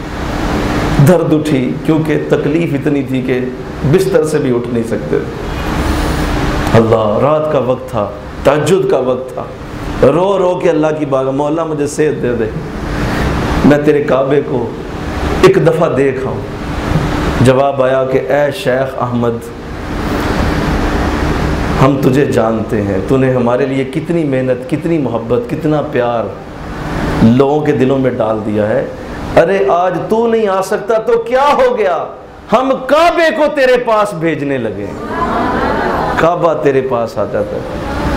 दर्द उठी क्योंकि तकलीफ इतनी थी कि बिस्तर से भी उठ नहीं सकते। अल्लाह, रात का वक्त था, तहज्जुद का वक्त था, رو رو کے اللہ کی بارگاہ، مولا مجھے صحت دے دے، میں تیرے کعبے کو ایک دفعہ دیکھ آؤں۔ جواب آیا کہ اے شیخ احمد، ہم تجھے جانتے ہیں، تو نے ہمارے لیے کتنی محنت، کتنی محبت، کتنا پیار لوگوں کے دلوں میں ڈال دیا ہے۔ ارے آج تو نہیں آ سکتا تو کیا ہو گیا، ہم کعبے کو تیرے پاس بھیجنے لگے، کعبہ تیرے پاس آ جاتا ہے۔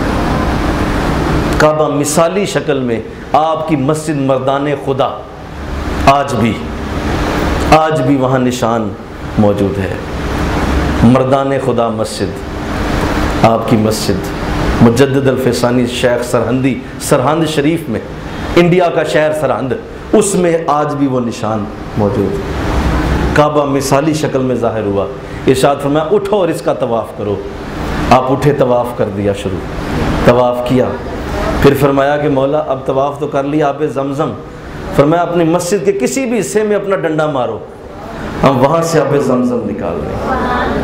کعبہ مثالی شکل میں آپ کی مسجد مردان خدا آج بھی وہاں نشان موجود ہے۔ مردان خدا مسجد، آپ کی مسجد مجدد الفسانی شیخ سرہند شریف میں، انڈیا کا شہر سرہند، اس میں آج بھی وہ نشان موجود ہے۔ کعبہ مثالی شکل میں ظاہر ہوا، ارشاد فرمایا اٹھو اور اس کا طواف کرو۔ آپ اٹھے، طواف کر دیا شروع، طواف کیا، پھر فرمایا کہ مولا اب طواف تو کر لیا، آب زمزم، فرمایا اپنی مسجد کے کسی بھی حصے میں اپنا ڈنڈا مارو، ہم وہاں سے آب زمزم نکال لیں۔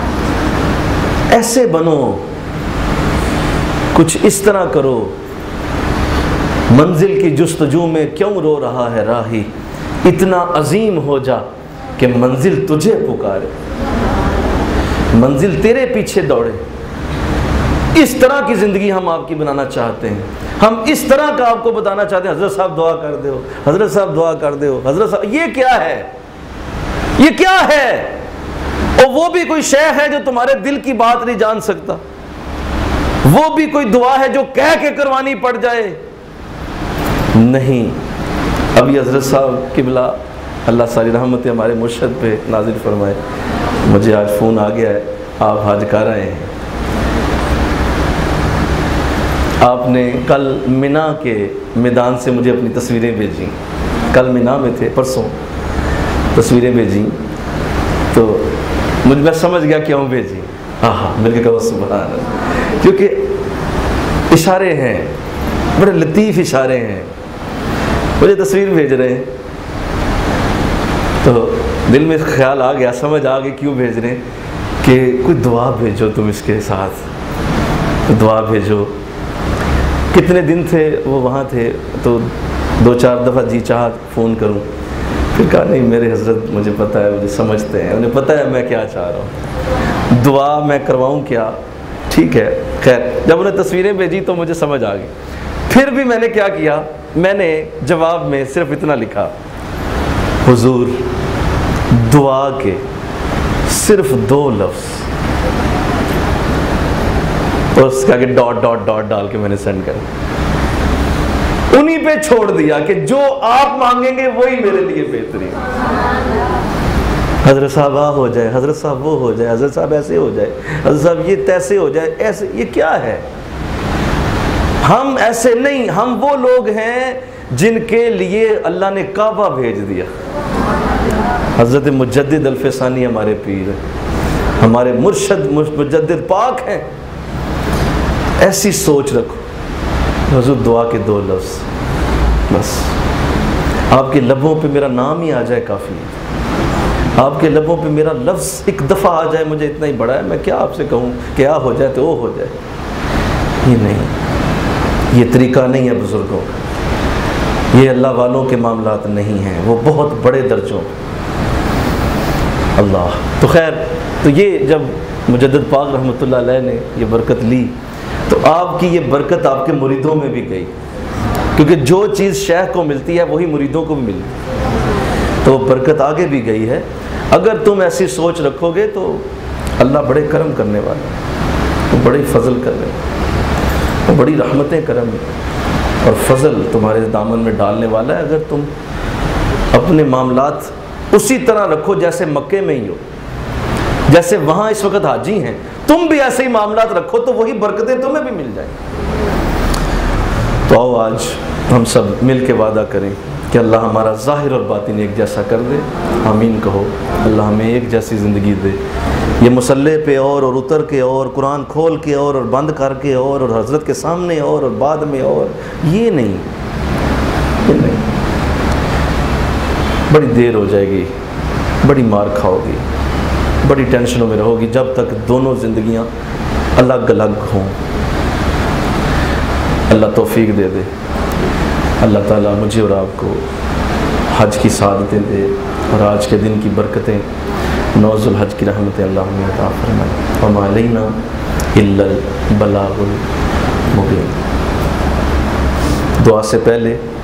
ایسے بنو، کچھ اس طرح کرو۔ منزل کی جستجو میں کیوں رو رہا ہے راہی، اتنا عظیم ہو جا کہ منزل تجھے پکارے، منزل تیرے پیچھے دوڑے۔ اس طرح کی زندگی ہم آپ کی بنانا چاہتے ہیں، ہم اس طرح کا آپ کو بتانا چاہتے ہیں۔ حضرت صاحب دعا کر دو، حضرت صاحب دعا کر دو، حضرت صاحب، یہ کیا ہے، یہ کیا ہے؟ اور وہ بھی کوئی شیخ ہے جو تمہارے دل کی بات نہیں جان سکتا، وہ بھی کوئی دعا ہے جو کہہ کے کروانی پڑ جائے؟ نہیں۔ ابھی حضرت صاحب قبلہ اللہ ساری رحمت ہمارے مرشد پہ نازل فرمائے، مجھے آج فون آ گیا ہے، آپ حج کر رہے ہیں۔ آپ نے کل مینا کے میدان سے مجھے اپنی تصویریں بھیجیں، کل مینا میں تھے، پرسوں تصویریں بھیجیں، تو میں سمجھ گیا کیوں بھیجیں۔ مل کے کہو سبحان اللہ، کیونکہ اشارے ہیں، بڑے لطیف اشارے ہیں، مجھے تصویر بھیج رہے ہیں تو دل میں خیال آ گیا، سمجھ آ گئی کیوں بھیج رہے ہیں، کہ کوئی دعا بھیجو تم اس کے ساتھ، دعا بھیجو۔ کتنے دن تھے وہ وہاں تھے، تو 2-4 دفعہ جی چاہا فون کروں، پھر کہا نہیں میرے حضرت مجھے پتہ ہے، مجھے سمجھتے ہیں، انہیں پتہ ہے میں کیا چاہ رہا ہوں، دعا میں کرواؤں کیا، ٹھیک ہے۔ خیر جب انہیں تصویریں بھیجی تو مجھے سمجھ آ گئی۔ پھر بھی میں نے کیا کیا، میں نے جواب میں صرف اتنا لکھا، حضور دعا کے صرف 2 لفظ، اور اس کا کہ ڈاٹ ڈاٹ ڈاٹ ڈال کے میں نے سینڈ کر، انہی پہ چھوڑ دیا کہ جو آپ مانگیں گے وہی میرے لیے بہترین۔ حضرت صاحب ہو جائے، حضرت صاحب وہ ہو جائے، حضرت صاحب ایسے ہو جائے، حضرت صاحب یہ تیسے ہو جائے، ایسے، یہ کیا ہے؟ ہم ایسے نہیں، ہم وہ لوگ ہیں جن کے لیے اللہ نے کعبہ بھیج دیا۔ حضرت مجدد الفسانی ہمارے پیر ہیں، ہمارے مرشد مجدد پاک ہیں۔ ایسی سوچ رکھو، حضور دعا کے 2 لفظ بس، آپ کے لبوں پہ میرا نام ہی آ جائے کافی ہے، آپ کے لبوں پہ میرا لفظ ایک دفعہ آ جائے، مجھے اتنا ہی بڑا ہے، میں کیا آپ سے کہوں کہ آ ہو جائے تو وہ ہو جائے۔ یہ نہیں، یہ طریقہ نہیں ہے بزرگوں کا، یہ اللہ والوں کے معاملات نہیں ہیں، وہ بہت بڑے درجوں اللہ۔ تو خیر، تو یہ جب مجدد پاک رحمۃ اللہ علیہ نے یہ برکت لی تو آپ کی یہ برکت آپ کے مریدوں میں بھی گئی، کیونکہ جو چیز شیخ کو ملتی ہے وہی مریدوں کو بھی ملتی ہے، تو وہ برکت آگے بھی گئی ہے۔ اگر تم ایسی سوچ رکھو گے تو اللہ بڑے کرم کرنے والا ہے، وہ بڑے فضل کرنے والا، وہ بڑی رحمتیں کرم اور فضل تمہارے دامن میں ڈالنے والا ہے، اگر تم اپنے معاملات اسی طرح رکھو جیسے مکے میں ہی ہو، جیسے وہاں اس وقت حاجی ہیں، تم بھی ایسے ہی معاملات رکھو تو وہی برکتیں تمہیں بھی مل جائیں۔ تو آؤ آج ہم سب مل کے وعدہ کریں کہ اللہ ہمارا ظاہر اور باطن ایک جیسا کر دے، آمین کہو۔ اللہ ہمیں ایک جیسی زندگی دے، یہ مصلی پہ اور اتر کے اور قرآن کھول کے اور بند کر کے اور حضرت کے سامنے اور بعد میں اور، یہ نہیں، یہ نہیں، بڑی دیر ہو جائے گی، بڑی مار کھاؤ گی، بڑی ٹینشنوں میں رہو گی جب تک دونوں زندگیاں الگ الگ ہوں۔ اللہ توفیق دے دے، اللہ تعالیٰ مجھے اور آپ کو حج کی سعادتیں دے اور آج کے دن کی برکتیں، 9 ذوالحج کی رحمتیں اللہ ہمیں عطا فرمائے۔ وما علینا الا البلاغ المبین۔ دعا سے پہلے